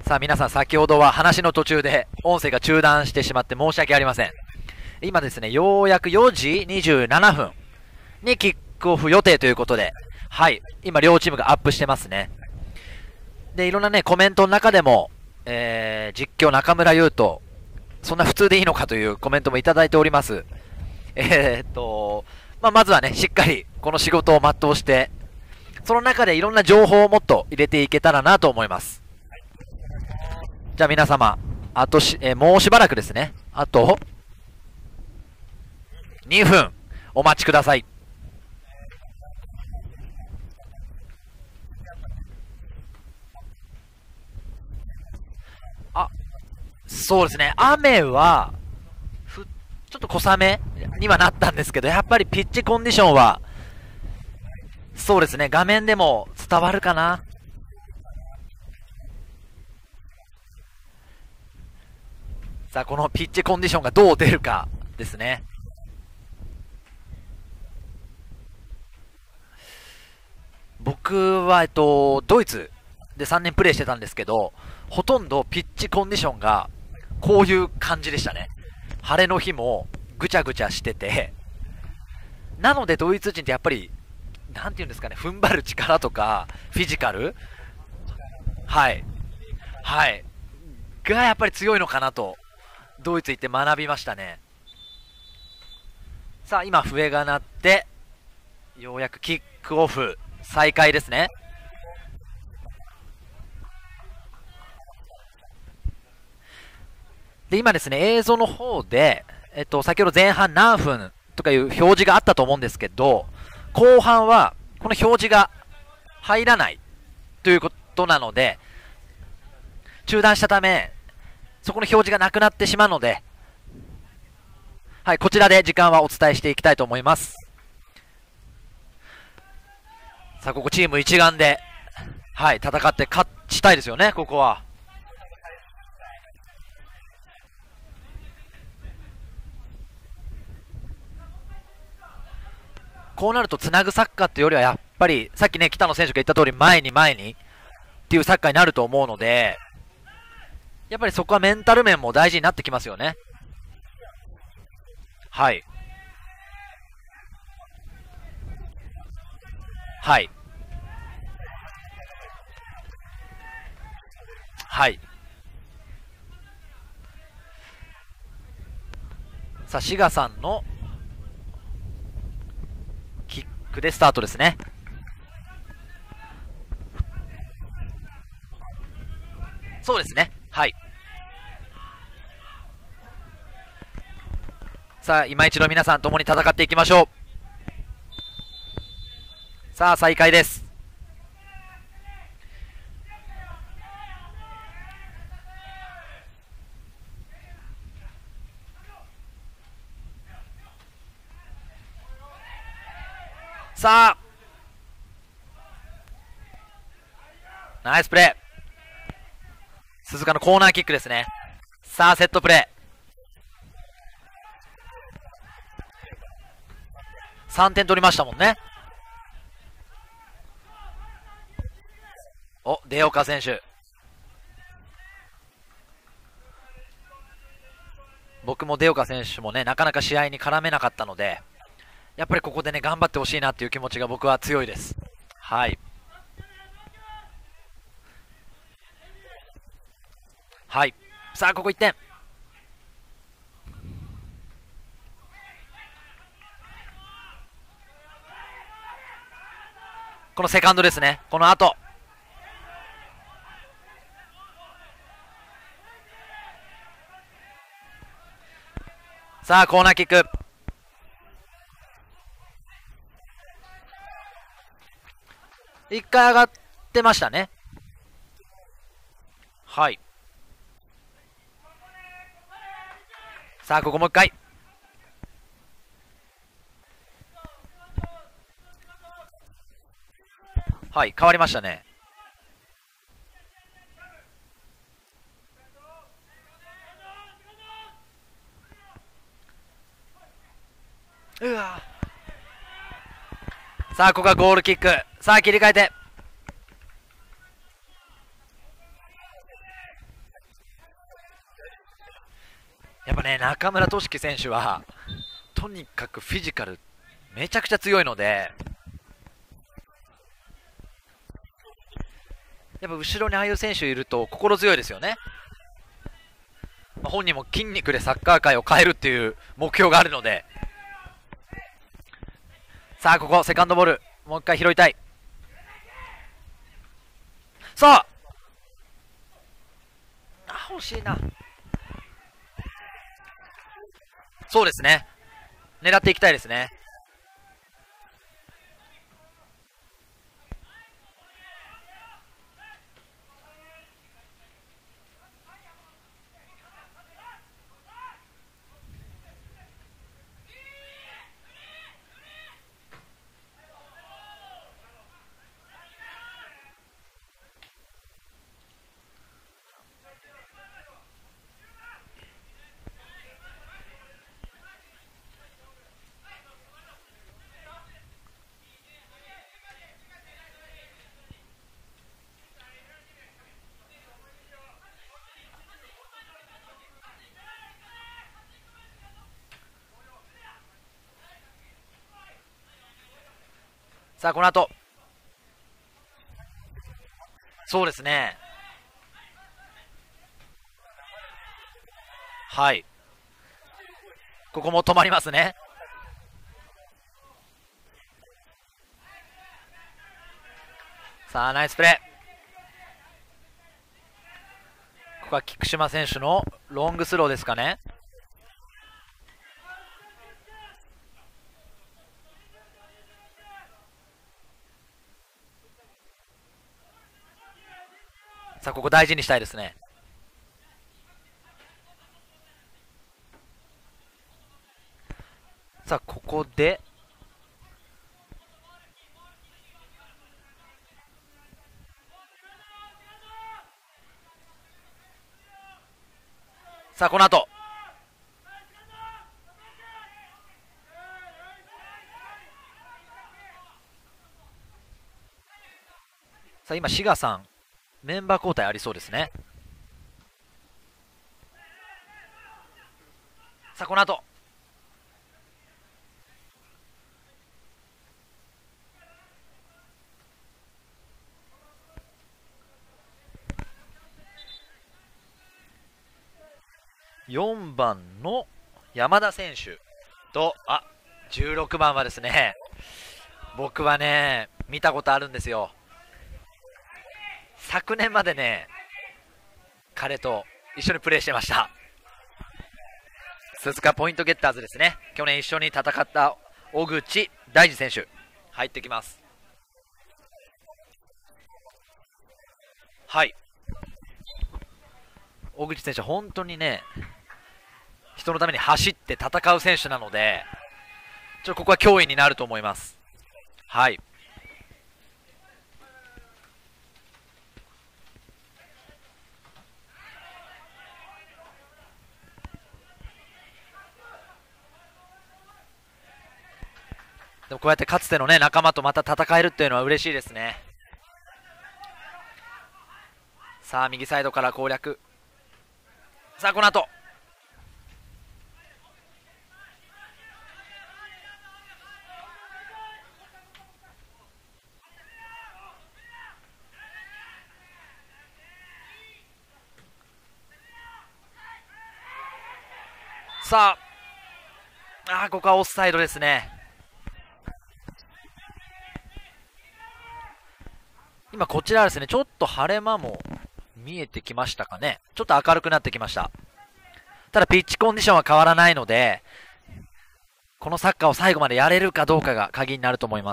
さあ皆さん、先ほどは話の途中で音声が中断してしまって申し訳ありません。今ですね、ようやくよじにじゅうななふんにキックオフ予定ということで、はい、今両チームがアップしてますね。で、いろんなね、コメントの中でも、えー、実況中村優斗、そんな普通でいいのかというコメントもいただいております。えー、っと、まあ、まずはね、しっかりこの仕事を全うして、その中でいろんな情報をもっと入れていけたらなと思います。じゃあ皆様、あとし、えー、もうしばらくですね。あと、にふんお待ちください。あ、そうですね。雨は、ふ、ちょっと小雨にはなったんですけど、やっぱりピッチコンディションは、そうですね。画面でも伝わるかな。さあ、このピッチコンディションがどう出るかですね。僕は、えっと、ドイツでさんねんプレーしてたんですけど、ほとんどピッチコンディションがこういう感じでしたね。晴れの日もぐちゃぐちゃしてて、なのでドイツ人ってやっぱり、なんていうんですかね、踏ん張る力とか、フィジカル、はい、はい、がやっぱり強いのかなと、ドイツ行って学びましたね。さあ、今、笛が鳴って、ようやくキックオフ、再開ですね。で、今ですね、映像の方で、えっと、先ほど前半何分とかいう表示があったと思うんですけど、後半は、この表示が入らないということなので、中断したため、そこの表示がなくなってしまうので、はい、こちらで時間はお伝えしていきたいと思います。さあ、ここチーム一丸で、はい、戦って勝ちたいですよね、ここは。こうなるとつなぐサッカーっていうよりはやっぱりさっきね北野選手が言った通り前に前にっていうサッカーになると思うので、やっぱりそこはメンタル面も大事になってきますよね。はいはいはい。さあ志賀さんのキックでスタートですね。そうですね。はい。さあ今一度皆さん共に戦っていきましょう。さあ再開です。さあナイスプレー。鈴鹿のコーナーキックですね。さあセットプレー。さんてん取りましたもんね。お、出岡選手。僕も出岡選手もね、なかなか試合に絡めなかったので、やっぱりここでね、頑張ってほしいなっていう気持ちが僕は強いです。はい。はい。さあ、ここいってん。このセカンドですね。この後。さあ、コーナーキック。一回上がってましたね。はい。さあ、ここもう一回。はい、変わりましたね。うわ。さあ、ここはゴールキック。さあ、切り替えて。 やっぱね、中村俊樹選手はとにかくフィジカルめちゃくちゃ強いので、やっぱ後ろにああいう選手いると心強いですよね。まあ、本人も筋肉でサッカー界を変えるっていう目標があるので。さあここセカンドボールもう一回拾いたい。さあ、あ、惜しいな。そうですね、狙っていきたいですね。さあこの後、そうですね、はい、ここも止まりますね。さあナイスプレー。ここは菊島選手のロングスローですかね。さあここ大事にしたいですね。さあここでさあこの後さあ今志賀さんメンバー交代ありそうですね。さあこの後よんばんの山田選手と、あ、じゅうろくばんはですね、僕はね見たことあるんですよ。昨年までね彼と一緒にプレーしてました。鈴鹿ポイントゲッターズですね。去年一緒に戦った小口大二選手入ってきます。はい、小口選手本当にね人のために走って戦う選手なので、ちょっとここは脅威になると思います。はい、でもこうやってかつてのね仲間とまた戦えるっていうのは嬉しいですね。さあ右サイドから攻略。さあこの後さあ、あ、ここはオフサイドですね。今こちらですね、ちょっと晴れ間も見えてきましたかね。ちょっと明るくなってきました。ただピッチコンディションは変わらないので、このサッカーを最後までやれるかどうかが鍵になると思います。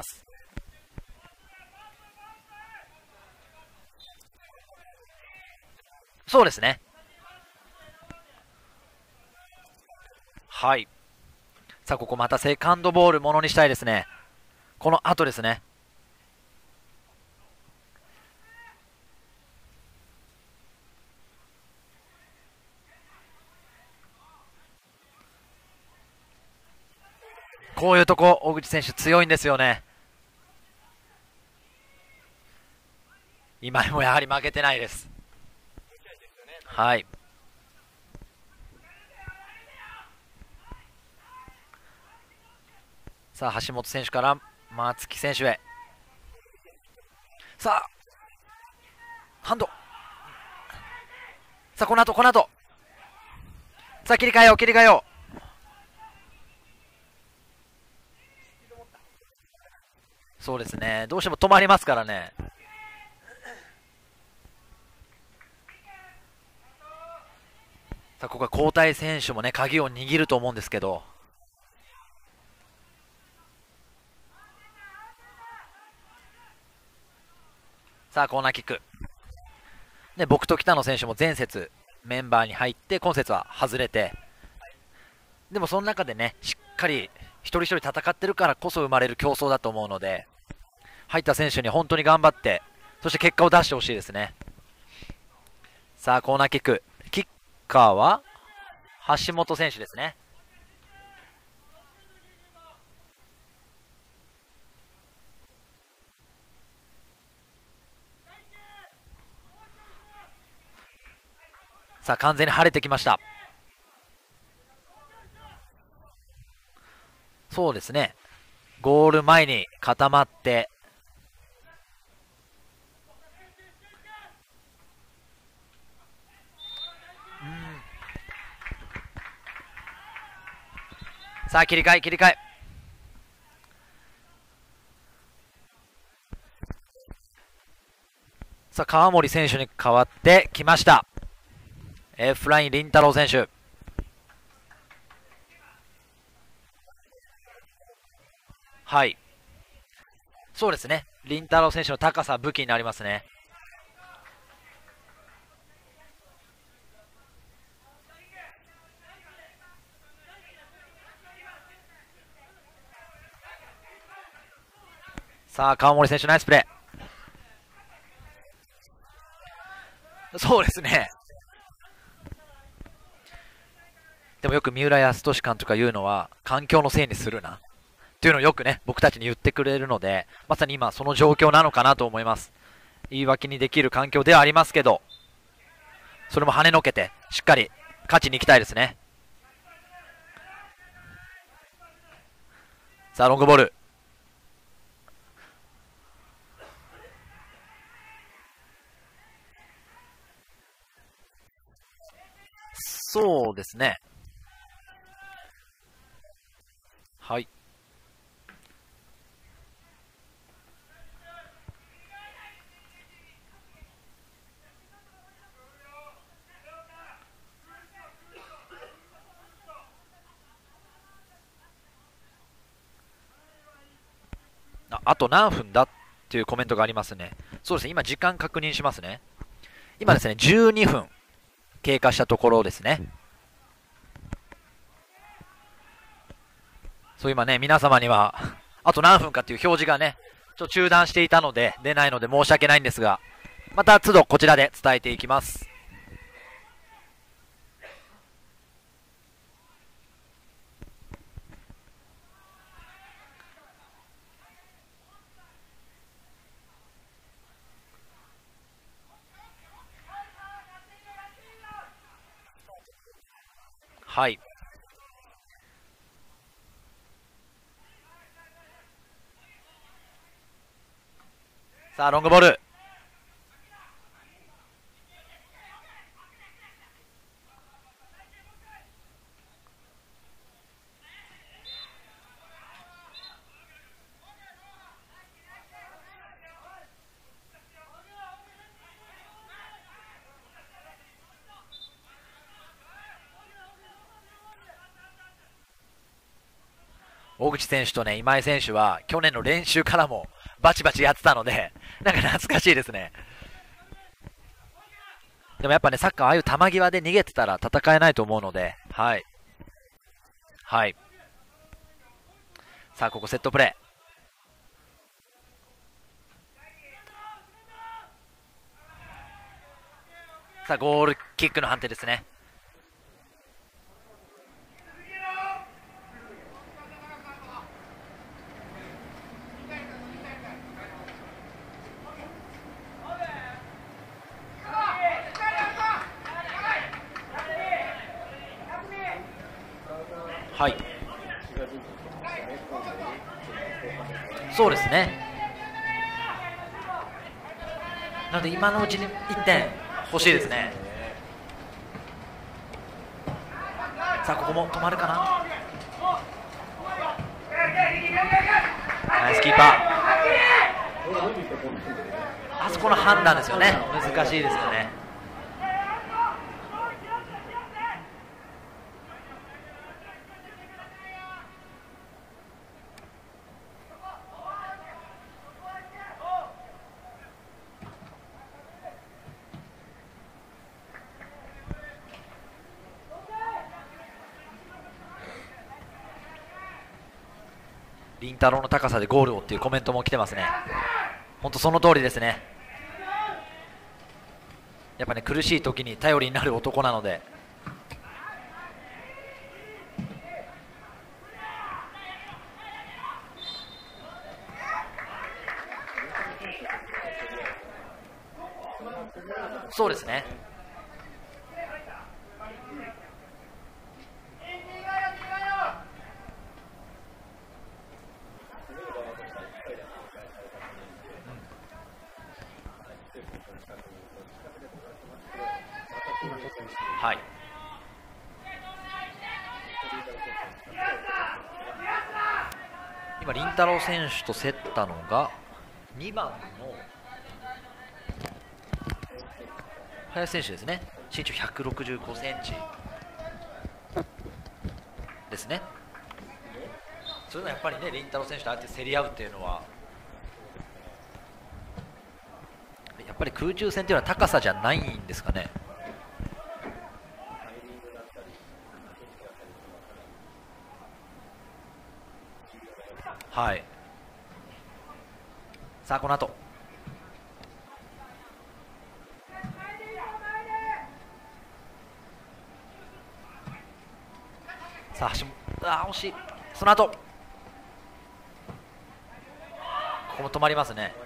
そうですね。はい。さあここまたセカンドボールものにしたいですね。この後ですね。こういうとこ小口選手強いんですよね。今もやはり負けてないです。はい。 さあ橋本選手から松木選手へ。さあハンド。さあこの後この後さあ切り替えよう切り替えよう。そうですね、どうしても止まりますからね。さあここは交代選手もね鍵を握ると思うんですけど。さあコーナーキック、ね、僕と北野選手も前節メンバーに入って今節は外れて、でもその中でねしっかり一人一人戦ってるからこそ生まれる競争だと思うので、入った選手に本当に頑張って、そして結果を出してほしいですね。さあコーナーキック、キッカーは橋本選手ですね。さあ完全に晴れてきました。そうですね、ゴール前に固まって、うん、さあ切り替え切り替え。さあ川森選手に代わってきました F ライン凛太郎選手。はい、そうですね、凛太郎選手の高さ武器になりますね。さあ川森選手ナイスプレー。そうですね、でもよく三浦泰年監督が言うのは環境のせいにするなっていうのをよくね僕たちに言ってくれるので、まさに今その状況なのかなと思います。言い訳にできる環境ではありますけど、それも跳ねのけてしっかり勝ちに行きたいですね。さあロングボール、そうですね、はい、ああと何分だっていうコメントがありますね。そうですね、今時間確認しますね。今ですねじゅうにふん経過したところですね。そう今ね皆様にはあと何分かっていう表示がねちょっと中断していたので出ないので申し訳ないんですが、また都度こちらで伝えていきます。はい、さあロングボール、大口選手とね今井選手は去年の練習からもバチバチやってたのでなんか懐かしいですね。でもやっぱねサッカーああいう球際で逃げてたら戦えないと思うので、はいはい、さあここセットプレー。さあゴールキックの判定ですね。はい、 そうですね。なので今のうちにいってん欲しいですね。さあここも止まるかな。ナイスキーパー。あそこの判断ですよね、難しいですよね。凛太郎の高さでゴールをっていうコメントも来てますね。本当その通りですね。やっぱね、苦しい時に頼りになる男なので。そうですね。はい、今凛太郎選手と競ったのがにばんの林選手ですね。身長ひゃくろくじゅうごセンチですね。それがやっぱりね、凛太郎選手とああやって競り合うっていうのはやっぱり空中戦というのは高さじゃないんですかね。はい、さあこの後さあ橋本、あー惜しい。その後ここも止まりますね。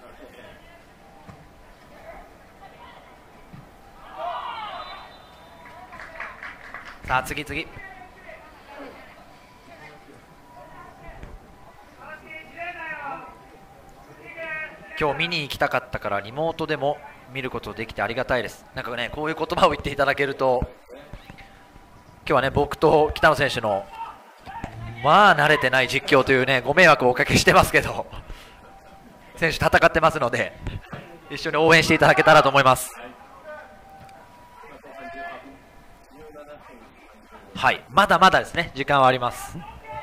さあ次次今日見に行きたかったからリモートでも見ることできてありがたいです。なんかね、こういう言葉を言っていただけると、今日はね、僕と北野選手のまあ慣れてない実況というね、ご迷惑をおかけしてますけど選手戦ってますので一緒に応援していただけたらと思います。はい、まだまだですね、時間はあります。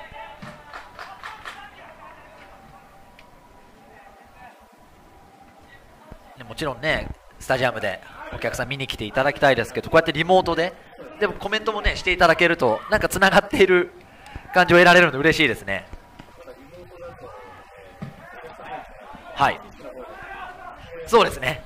もちろんね、スタジアムでお客さん見に来ていただきたいですけど、こうやってリモートででもコメントもねしていただけると、なんかつながっている感じを得られるので嬉しいですね。はい、そうですね。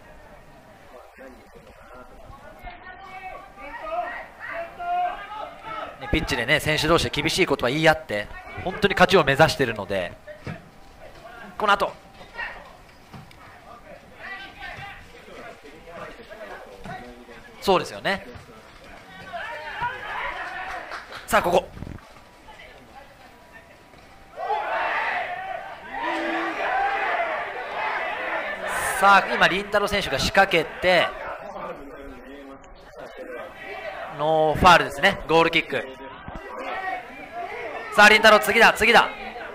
ピッチでね、選手同士で厳しいことは言い合って本当に勝ちを目指しているので、この後そうですよね。さあここさあ今凛太郎選手が仕掛けてノーファールですね、ゴールキック。さあ凛太郎次だ次だ。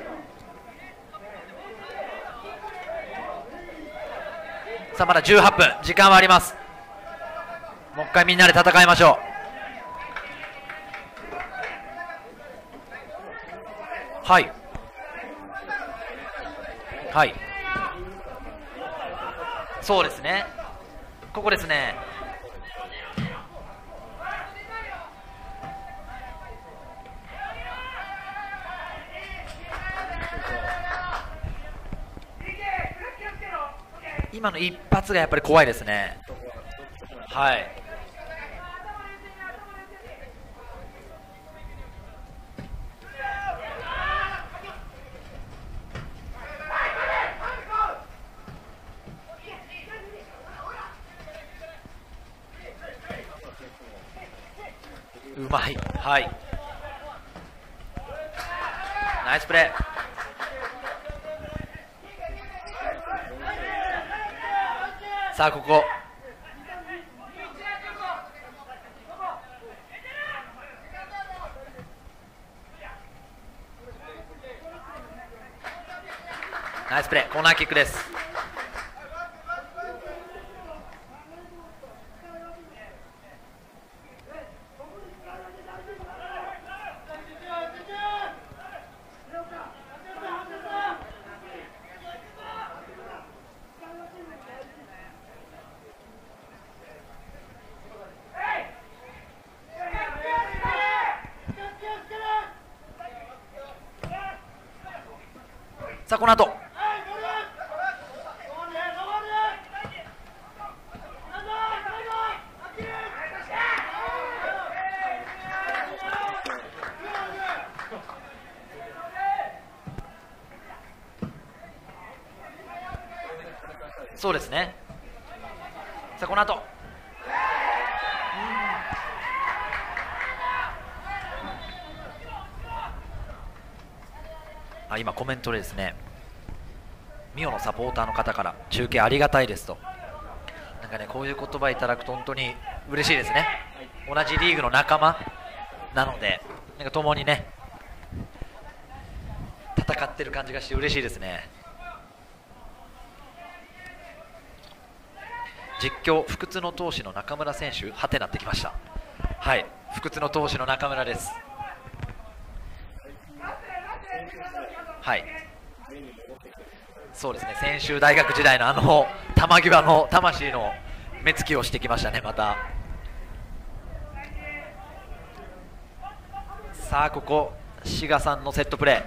さあまだじゅうはっぷん、時間はあります。もう一回みんなで戦いましょう。はいはい、そうですね、ここですね。今の一発がやっぱり怖いですね。はい、うまい、はい、ナイスプレー。 さあここナイスプレー、コーナーキックです。さあこの後そうですね。さあこの後あ今コメントでですね、ミオのサポーターの方から中継ありがたいですと、なんかねこういう言葉いただくと本当に嬉しいですね。同じリーグの仲間なのでなんか共にね戦ってる感じがして嬉しいですね。実況不屈の闘志の中村選手はてなってきました。はい不屈の闘志の中村です。はいそうですね、専修大学時代のあの球際の魂の目つきをしてきましたね。またさあここ志賀さんのセットプレ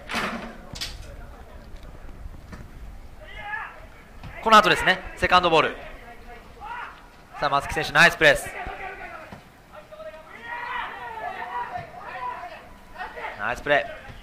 ー、この後ですねセカンドボール。さあ松木選手ナイスプレーです。ナイスプレー。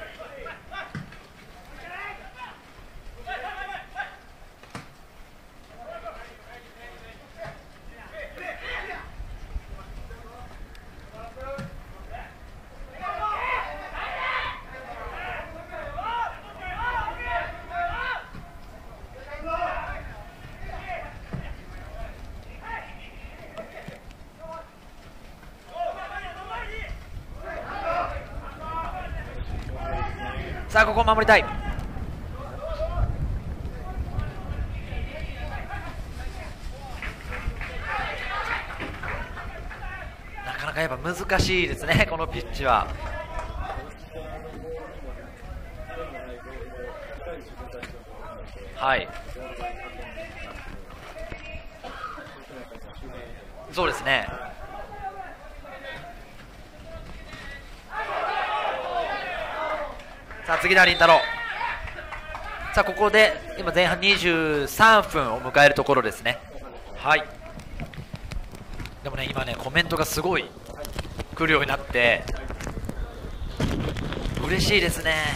さあここ守りたい。なかなかやっぱ難しいですねこのピッチは。はいそうですね。さあ次田凛太郎。さあここで今前半にじゅうさんぷんを迎えるところですね。はいでもね今ねコメントがすごい来るようになって嬉しいですね。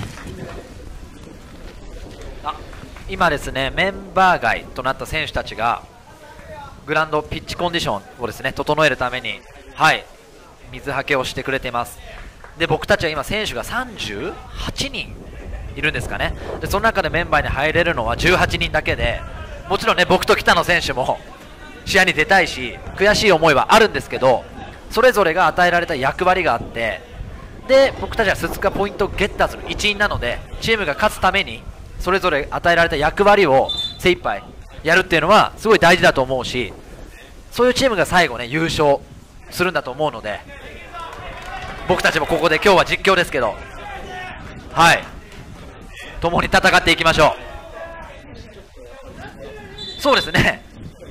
あ今ですねメンバー外となった選手たちがグラウンドピッチコンディションをですね整えるためにはい水はけをしてくれています。で僕たちは今選手がさんじゅうはちにんいるんですかね。でその中でメンバーに入れるのはじゅうはちにんだけで、もちろんね僕と北野選手も試合に出たいし悔しい思いはあるんですけど、それぞれが与えられた役割があって、で僕たちはスツカポイントゲッターズの一員なのでチームが勝つためにそれぞれ与えられた役割を精一杯やるっていうのはすごい大事だと思うし、そういうチームが最後ね優勝するんだと思うので、僕たちもここで今日は実況ですけどはい共に戦っていきましょう。そうですね。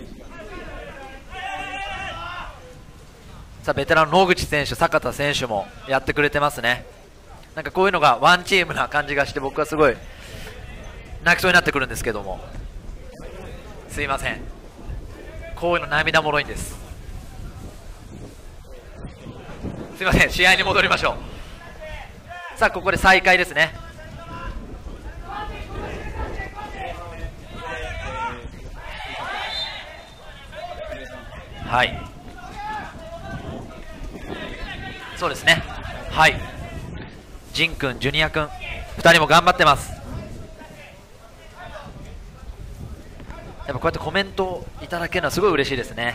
さあベテランの野口選手坂田選手もやってくれてますね。なんかこういうのがワンチームな感じがして僕はすごい泣きそうになってくるんですけども、すいませんこういうの涙もろいんです。すいません試合に戻りましょう。さあここで再開ですね。はいそうですね。はいジン君ジュニア君ふたりも頑張ってます。 やっぱこうやってコメントいただけるのはすごい嬉しいですね。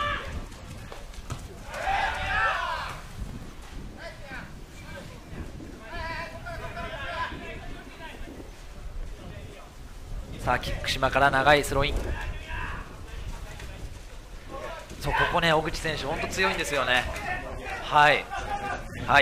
さあキック島から長いスローイン。そう、ここね、小口選手本当強いんですよね。はいはい、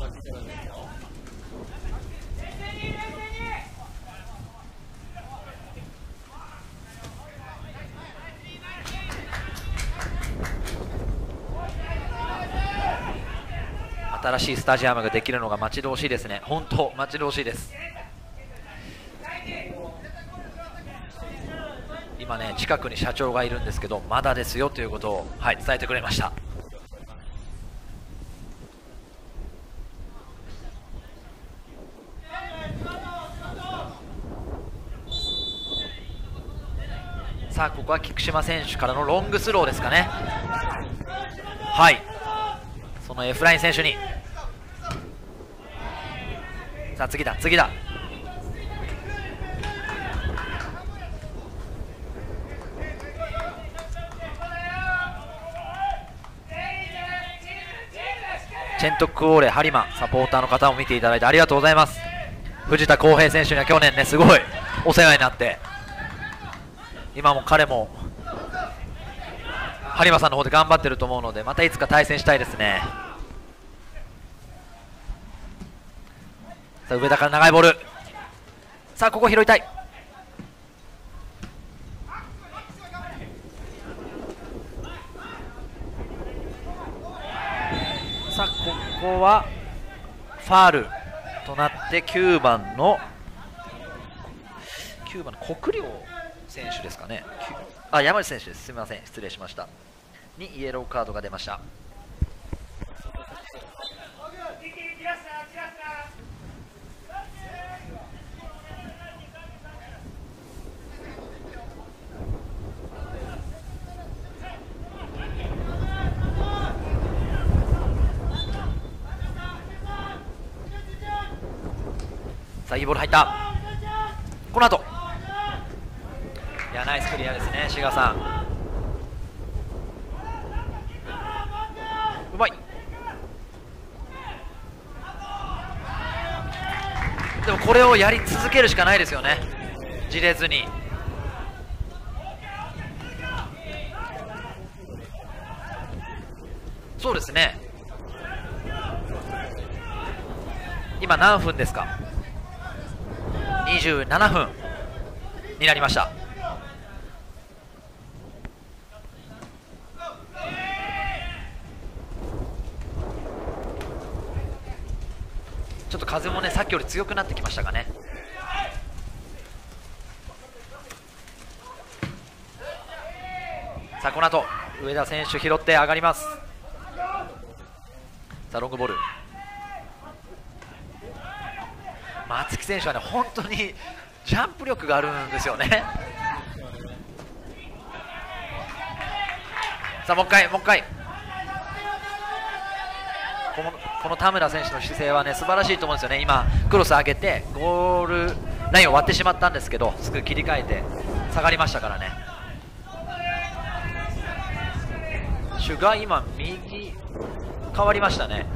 新しいスタジアムができるのが待ち遠しいですね。本当待ち遠しいです。今ね、近くに社長がいるんですけど、まだですよということを、はい、伝えてくれました。さあここは菊島選手からのロングスローですかね。はい、そのエフライン選手に、さあ次だ次だ、チェントクオーレハリマサポーターの方も見ていただいてありがとうございます。藤田康平選手には去年ねすごいお世話になって、今も彼もハリマさんの方で頑張ってると思うので、またいつか対戦したいですね。さあ上田から長いボール、さあここ拾いたい。さあここはファールとなってきゅうばんのきゅうばんの国領選手ですかね。あ、山内選手です。すみません、失礼しました。にイエローカードが出ました。さあいいボール入った。この後いやナイスクリアですね、志賀さんうまい。でもこれをやり続けるしかないですよね、じれずに。そうですね、今何分ですか。にじゅうななふんになりました。ちょっと風もねさっきより強くなってきましたかね。さあこの後上田選手拾って上がります。さあロングボール、松木選手はね本当にジャンプ力があるんですよね。さあもう一回もう一回、このこの田村選手の姿勢はね素晴らしいと思うんですよね。今クロス上げてゴールラインを割ってしまったんですけど、すぐ切り替えて下がりましたからね。主が今右変わりましたね。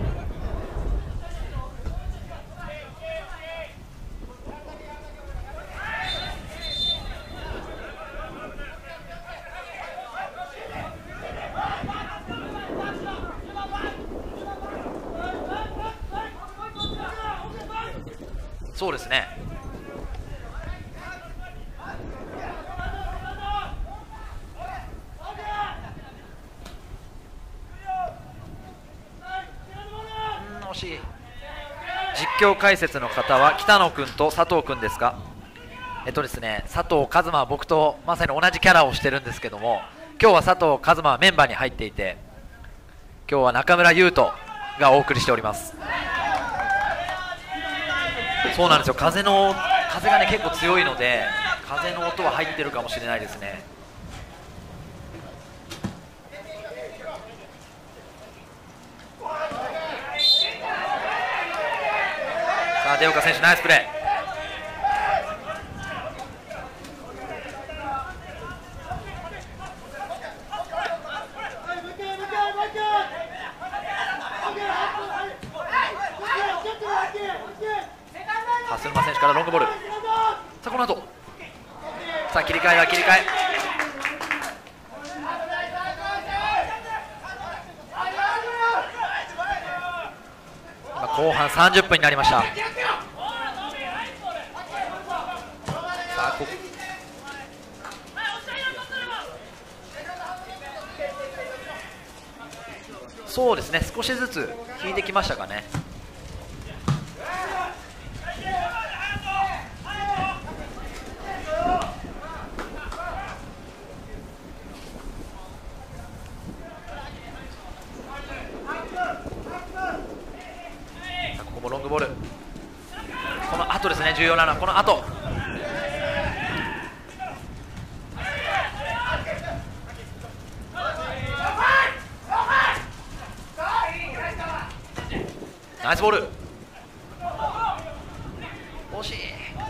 そうですね、うん惜しい。実況解説の方は北野君と佐藤君ですか。えっとですね佐藤一馬は僕とまさに同じキャラをしてるんですけども、今日は佐藤一馬はメンバーに入っていて、今日は中村優斗がお送りしております。そうなんですよ、風の風がね結構強いので風の音は入ってるかもしれないですね。さあ出岡選手ナイスプレからロングボール。さあこの後さあ切り替えは切り替え。今後半さんじゅっぷんになりました。さあこそうですね、少しずつ引いてきましたかね。ここもロングボール。この後ですね、重要なのはこの後。ナイスボール。惜しい。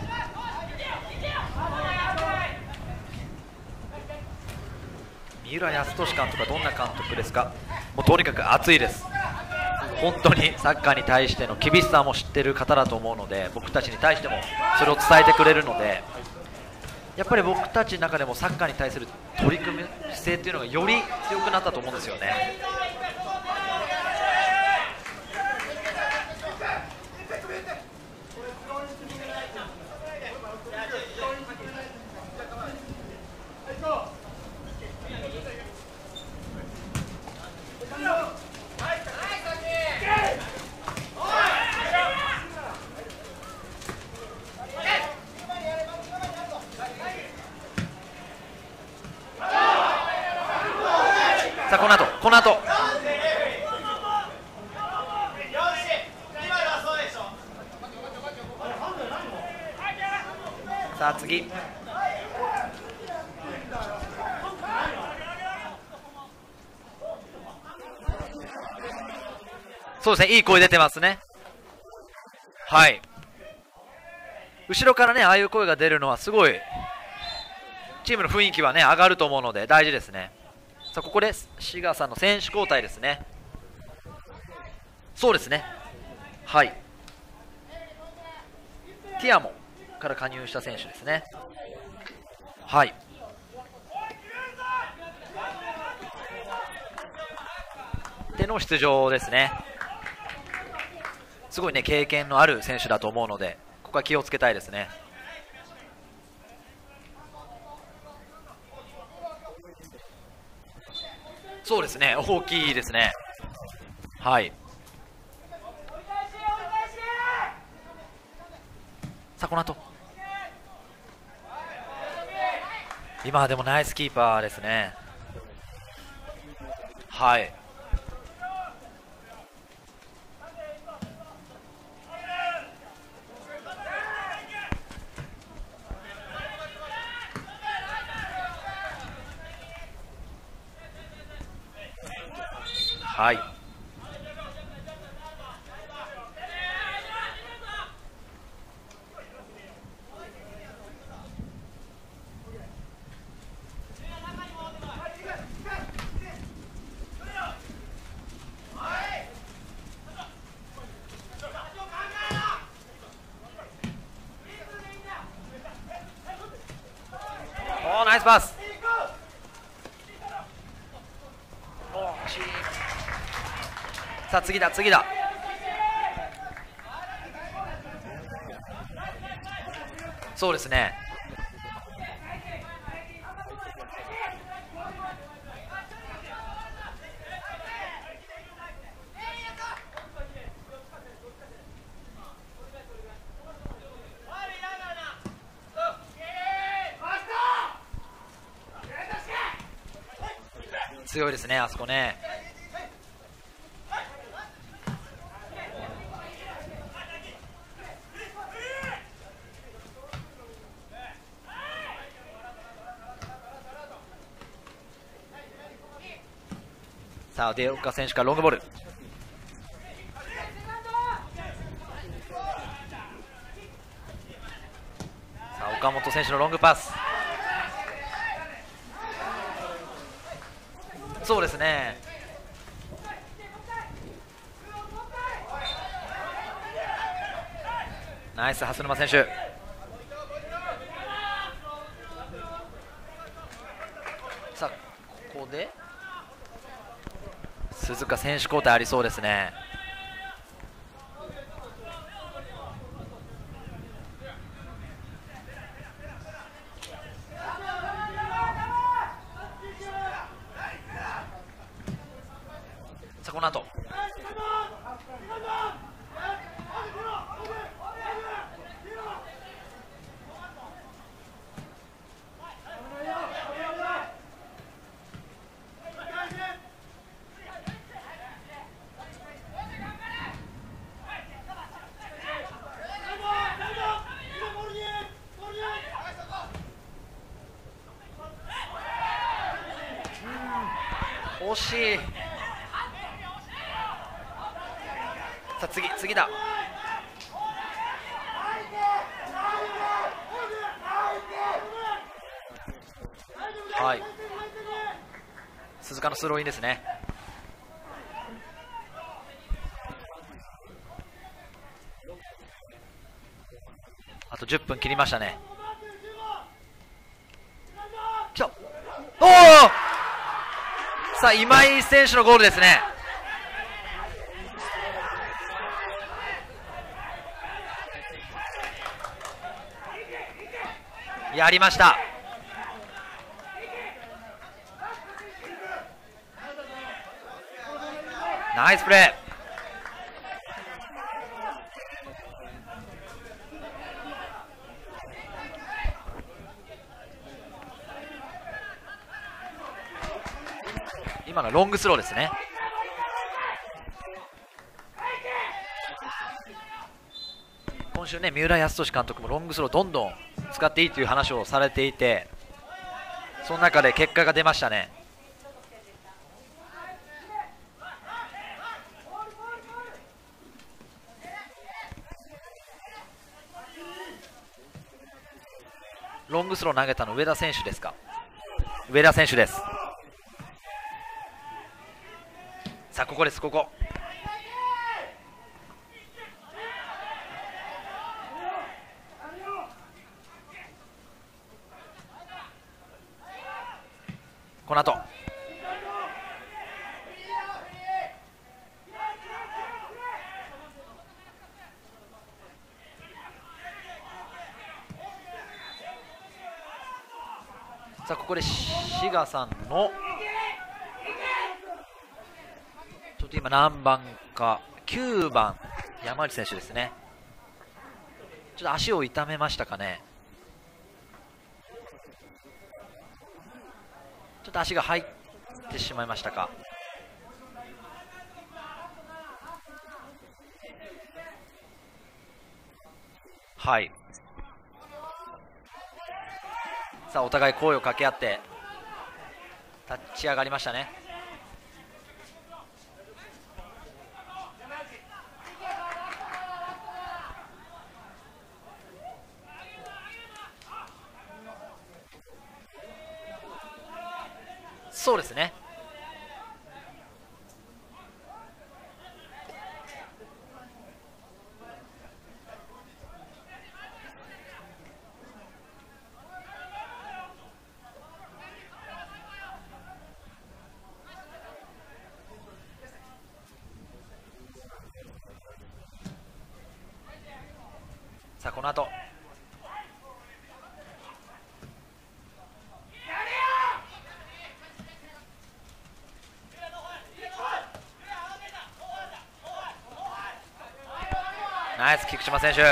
三浦泰年監督はどんな監督ですか？もうとにかく熱いです。本当にサッカーに対しての厳しさも知ってる方だと思うので、僕たちに対してもそれを伝えてくれるので、やっぱり僕たちの中でもサッカーに対する取り組む姿勢っていうのがより強くなったと思うんですよね。さあこの後この後さあ次そうですね、いい声出てますね。はい、後ろからねああいう声が出るのはすごいチームの雰囲気はね上がると思うので大事ですね。さあここで志賀さんの選手交代ですね。そうですね、はい、ティアモから加入した選手ですね。はいでの出場ですね。すごいね経験のある選手だと思うので、ここは気をつけたいですね。そうですね、大きいですね。はい。さあこの後今でもナイスキーパーですね。はいはい。おーナイスパス。さあ次だ次だ。そうですね、強いですねあそこね。さあデオカ選手からロングボール。さあ岡本選手のロングパス。そうですね、ナイス蓮沼選手。 こで鈴鹿選手交代ありそうですね。さあこの後惜しい。さあ次次だ。はい鈴鹿のスローインですね。あとじゅっぷん切りましたね。きた。おお、さあ今井選手のゴールですね。やりました。ナイスプレー。今のロングスローですね。今週ね、三浦泰年監督もロングスローどんどん使っていいという話をされていて、その中で結果が出ましたね。ロングスロー投げたの上田選手ですか。上田選手です。さあここです、ここ。この後さあここで志賀さんのちょっと今何番かきゅうばん山内選手ですね。ちょっと足を痛めましたかね。ちょっと足が入ってしまいましたか。はい。さあお互い声を掛け合って立ち上がりましたね。そうですね。さあこの後ナイス菊島選手。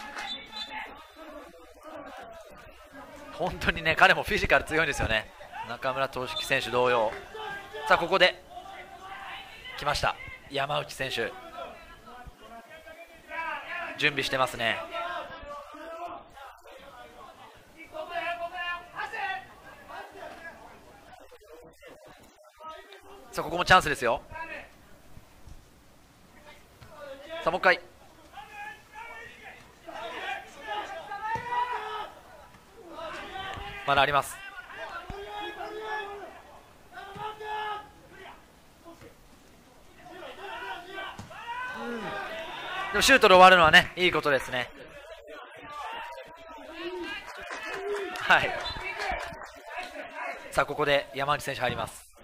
本当にね彼もフィジカル強いんですよね。中村俊樹選手同様。さあここで来ました山内選手、準備してますね。さあここもチャンスですよ。さあもう一回。まだあります。でもシュートで終わるのはねいいことですね。はい。さあここで山内選手入ります。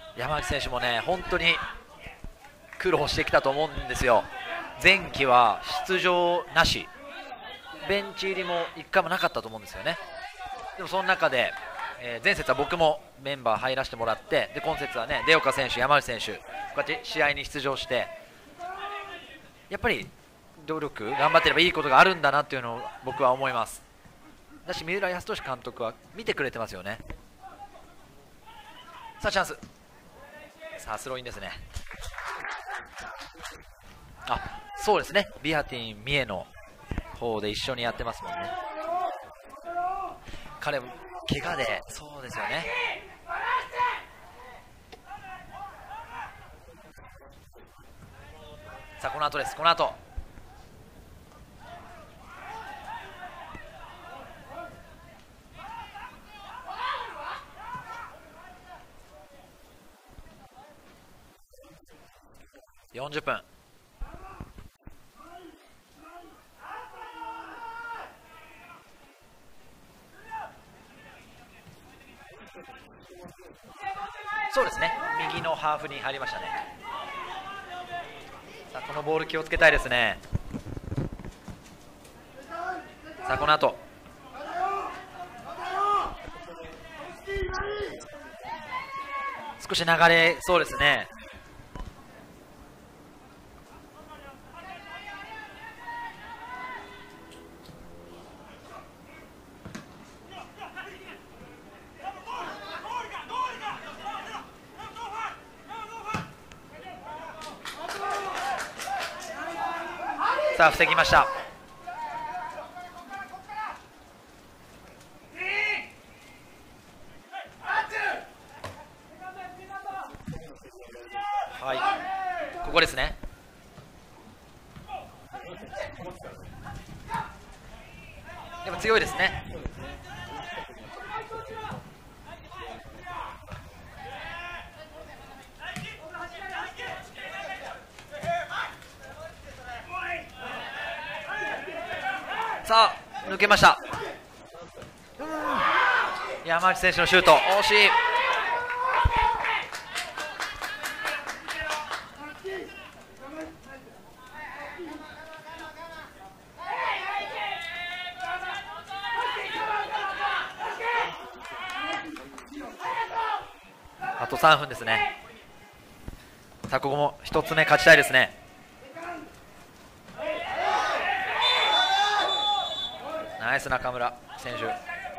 山内選手もね本当に苦労してきたと思うんですよ。前期は出場なし、ベンチ入りもいっかいもなかったと思うんですよね。でもその中で、えー、前節は僕もメンバー入らせてもらって、で今節はね出岡選手、山内選手、こうやって試合に出場して、やっぱり努力頑張ってればいいことがあるんだなっていうのを僕は思います。だし三浦泰年監督は見てくれてますよね。さあチャンス、さあスローインですね。あ、そうですね、ビハティン三重の方で一緒にやってますもんね。彼も怪我で、そうですよね。さあこの後です、この後よんじゅっぷん。そうですね、右のハーフに入りましたね。さあこのボール気をつけたいですね。さあこの後少し流れそうですね。さあ防ぎました。はい、ここですね。でも強いですね。さあ抜けました。山内選手のシュート惜しい。あとさんぷんですね。さあここもひとつめ勝ちたいですね。ナイス中村選手。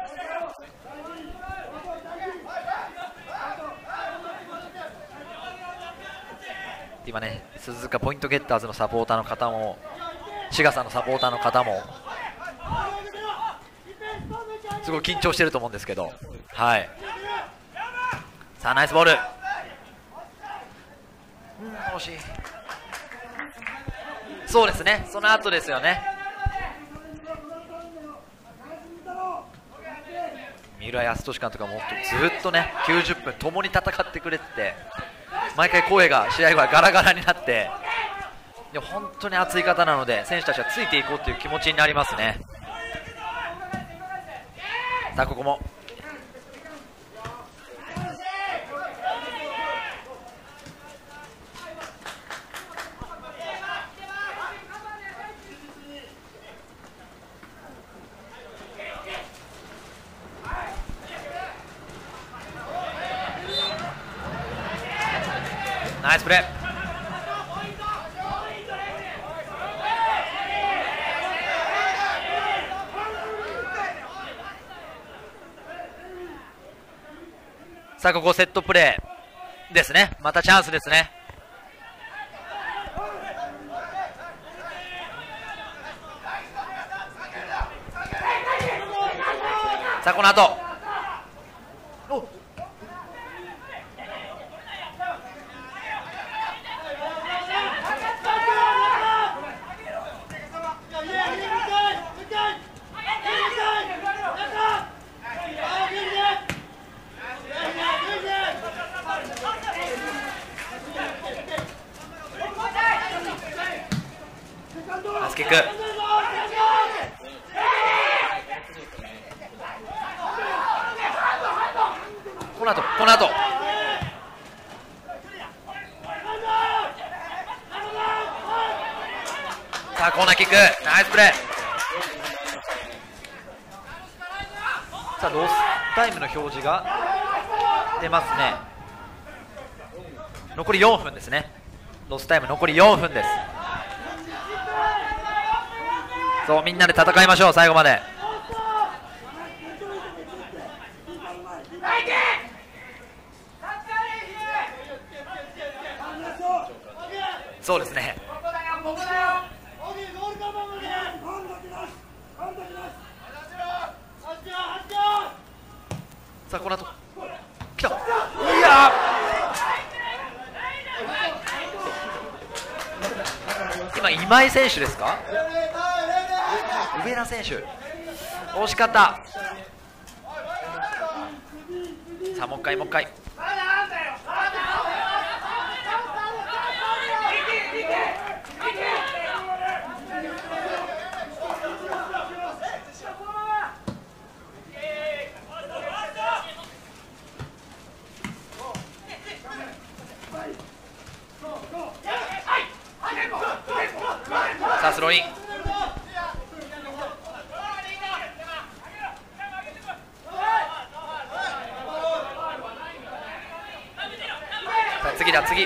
今ね鈴鹿ポイントゲッターズのサポーターの方も志賀さんのサポーターの方もすごい緊張してると思うんですけど、はい。さあナイスボール、うん、惜しい。そうですね、その後ですよね。三浦泰年監督がもうずっとねきゅうじゅっぷん共に戦ってくれてて、毎回声が試合後はガラガラになって、いや本当に熱い方なので選手たちはついていこうという気持ちになりますね。さあここもナイスプレー。さあここセットプレーですね。またチャンスですね。さあこの後パスキック。この後この後コーナーキック、ナイスプレー。さあロスタイムの表示が出ますね。残りよんぷんですね。ロスタイム残りよんぷんです。そうみんなで戦いましょう最後まで。そうですね。さあこの後来た。いや今今井選手ですか。上田選手惜しかった。さあもう一回もう一回。さあスローイン。さあ次だ次。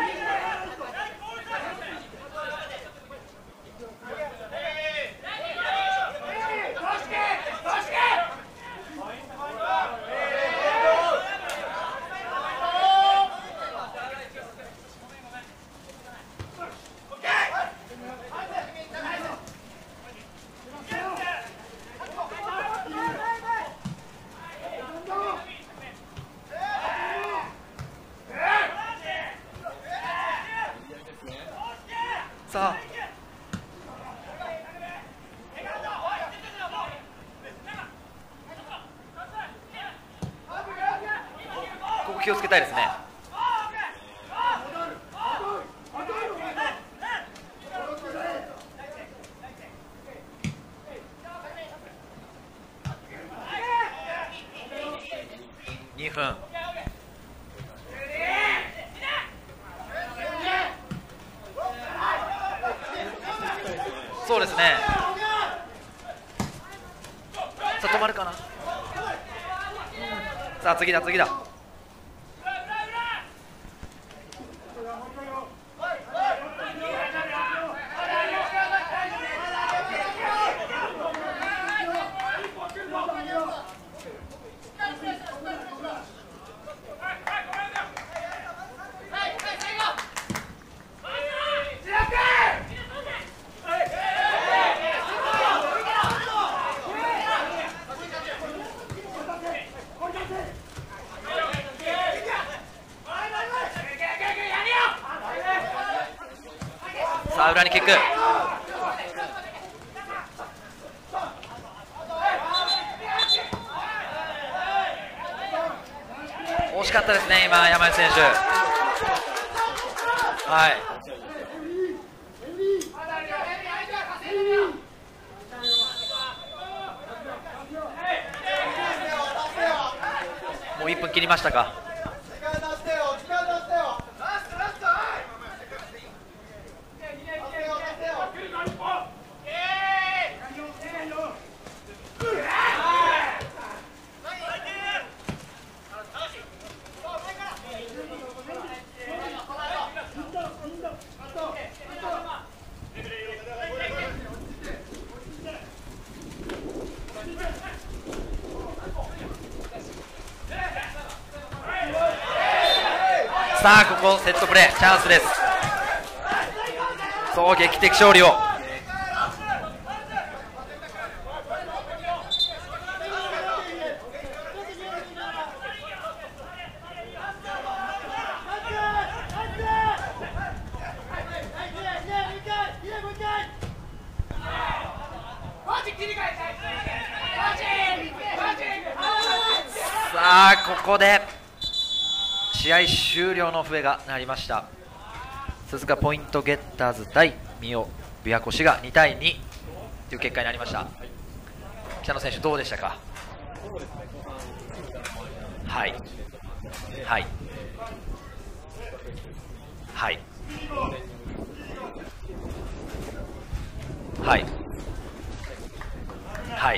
さあここ気をつけたいですね。にふん。そうですね。さあ止まるかな。さあ次だ次だ。さあ裏にキック。惜しかったですね今山内選手。はい。もういっぷん切りましたか。さあここセットプレーチャンスです。そう劇的勝利を。さあここで試合終了の笛が鳴りました。鈴鹿ポイントゲッターズ対三尾琵琶湖市がにたいにという結果になりました。北野選手どうでしたか。はいはいはいはいはい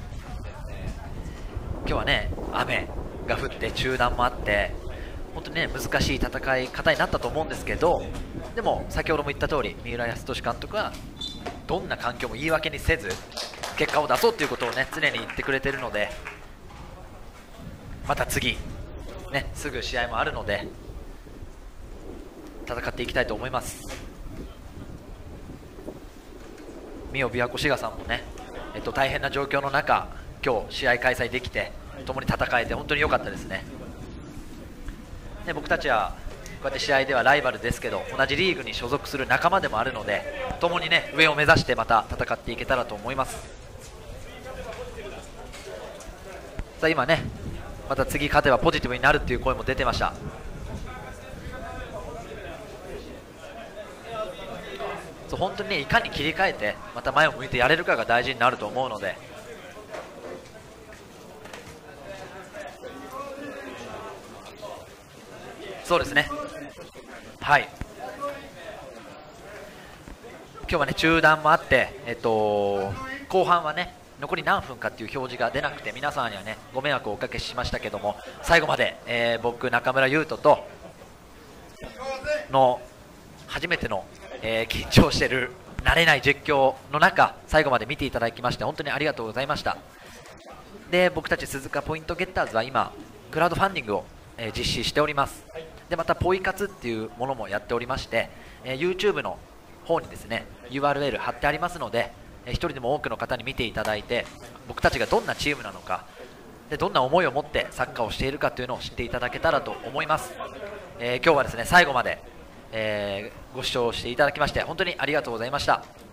今日はね雨が降って中断もあって本当にね難しい戦い方になったと思うんですけど、でも先ほども言った通り三浦泰年監督はどんな環境も言い訳にせず結果を出そうということをね常に言ってくれているので、また次ねすぐ試合もあるので戦っていきたいと思います。三尾琵琶湖志賀さんもね、えっと、大変な状況の中今日試合開催できて共に戦えて本当に良かったですね。で僕たちはこうやって試合ではライバルですけど同じリーグに所属する仲間でもあるので共にね上を目指してまた戦っていけたらと思います。さあ今ねまた次勝てばポジティブになるっていう声も出てました。そう本当にねいかに切り替えてまた前を向いてやれるかが大事になると思うので、そうですねはい今日はね中断もあって、えっと、後半はね残り何分かっていう表示が出なくて皆さんにはねご迷惑をおかけしましたけども、最後まで、えー、僕中村優斗との初めての、えー、緊張してる慣れない実況の中最後まで見ていただきまして本当にありがとうございました。で僕たち鈴鹿ポイントゲッターズは今クラウドファンディングを、えー、実施しております。でまたポイ活っていうものもやっておりまして、えー、YouTube の方にですね ユーアールエル 貼ってありますので、えー、一人でも多くの方に見ていただいて僕たちがどんなチームなのかでどんな思いを持ってサッカーをしているかというのを知っていただけたらと思います。えー、今日はですね最後まで、えー、ご視聴していただきまして本当にありがとうございました。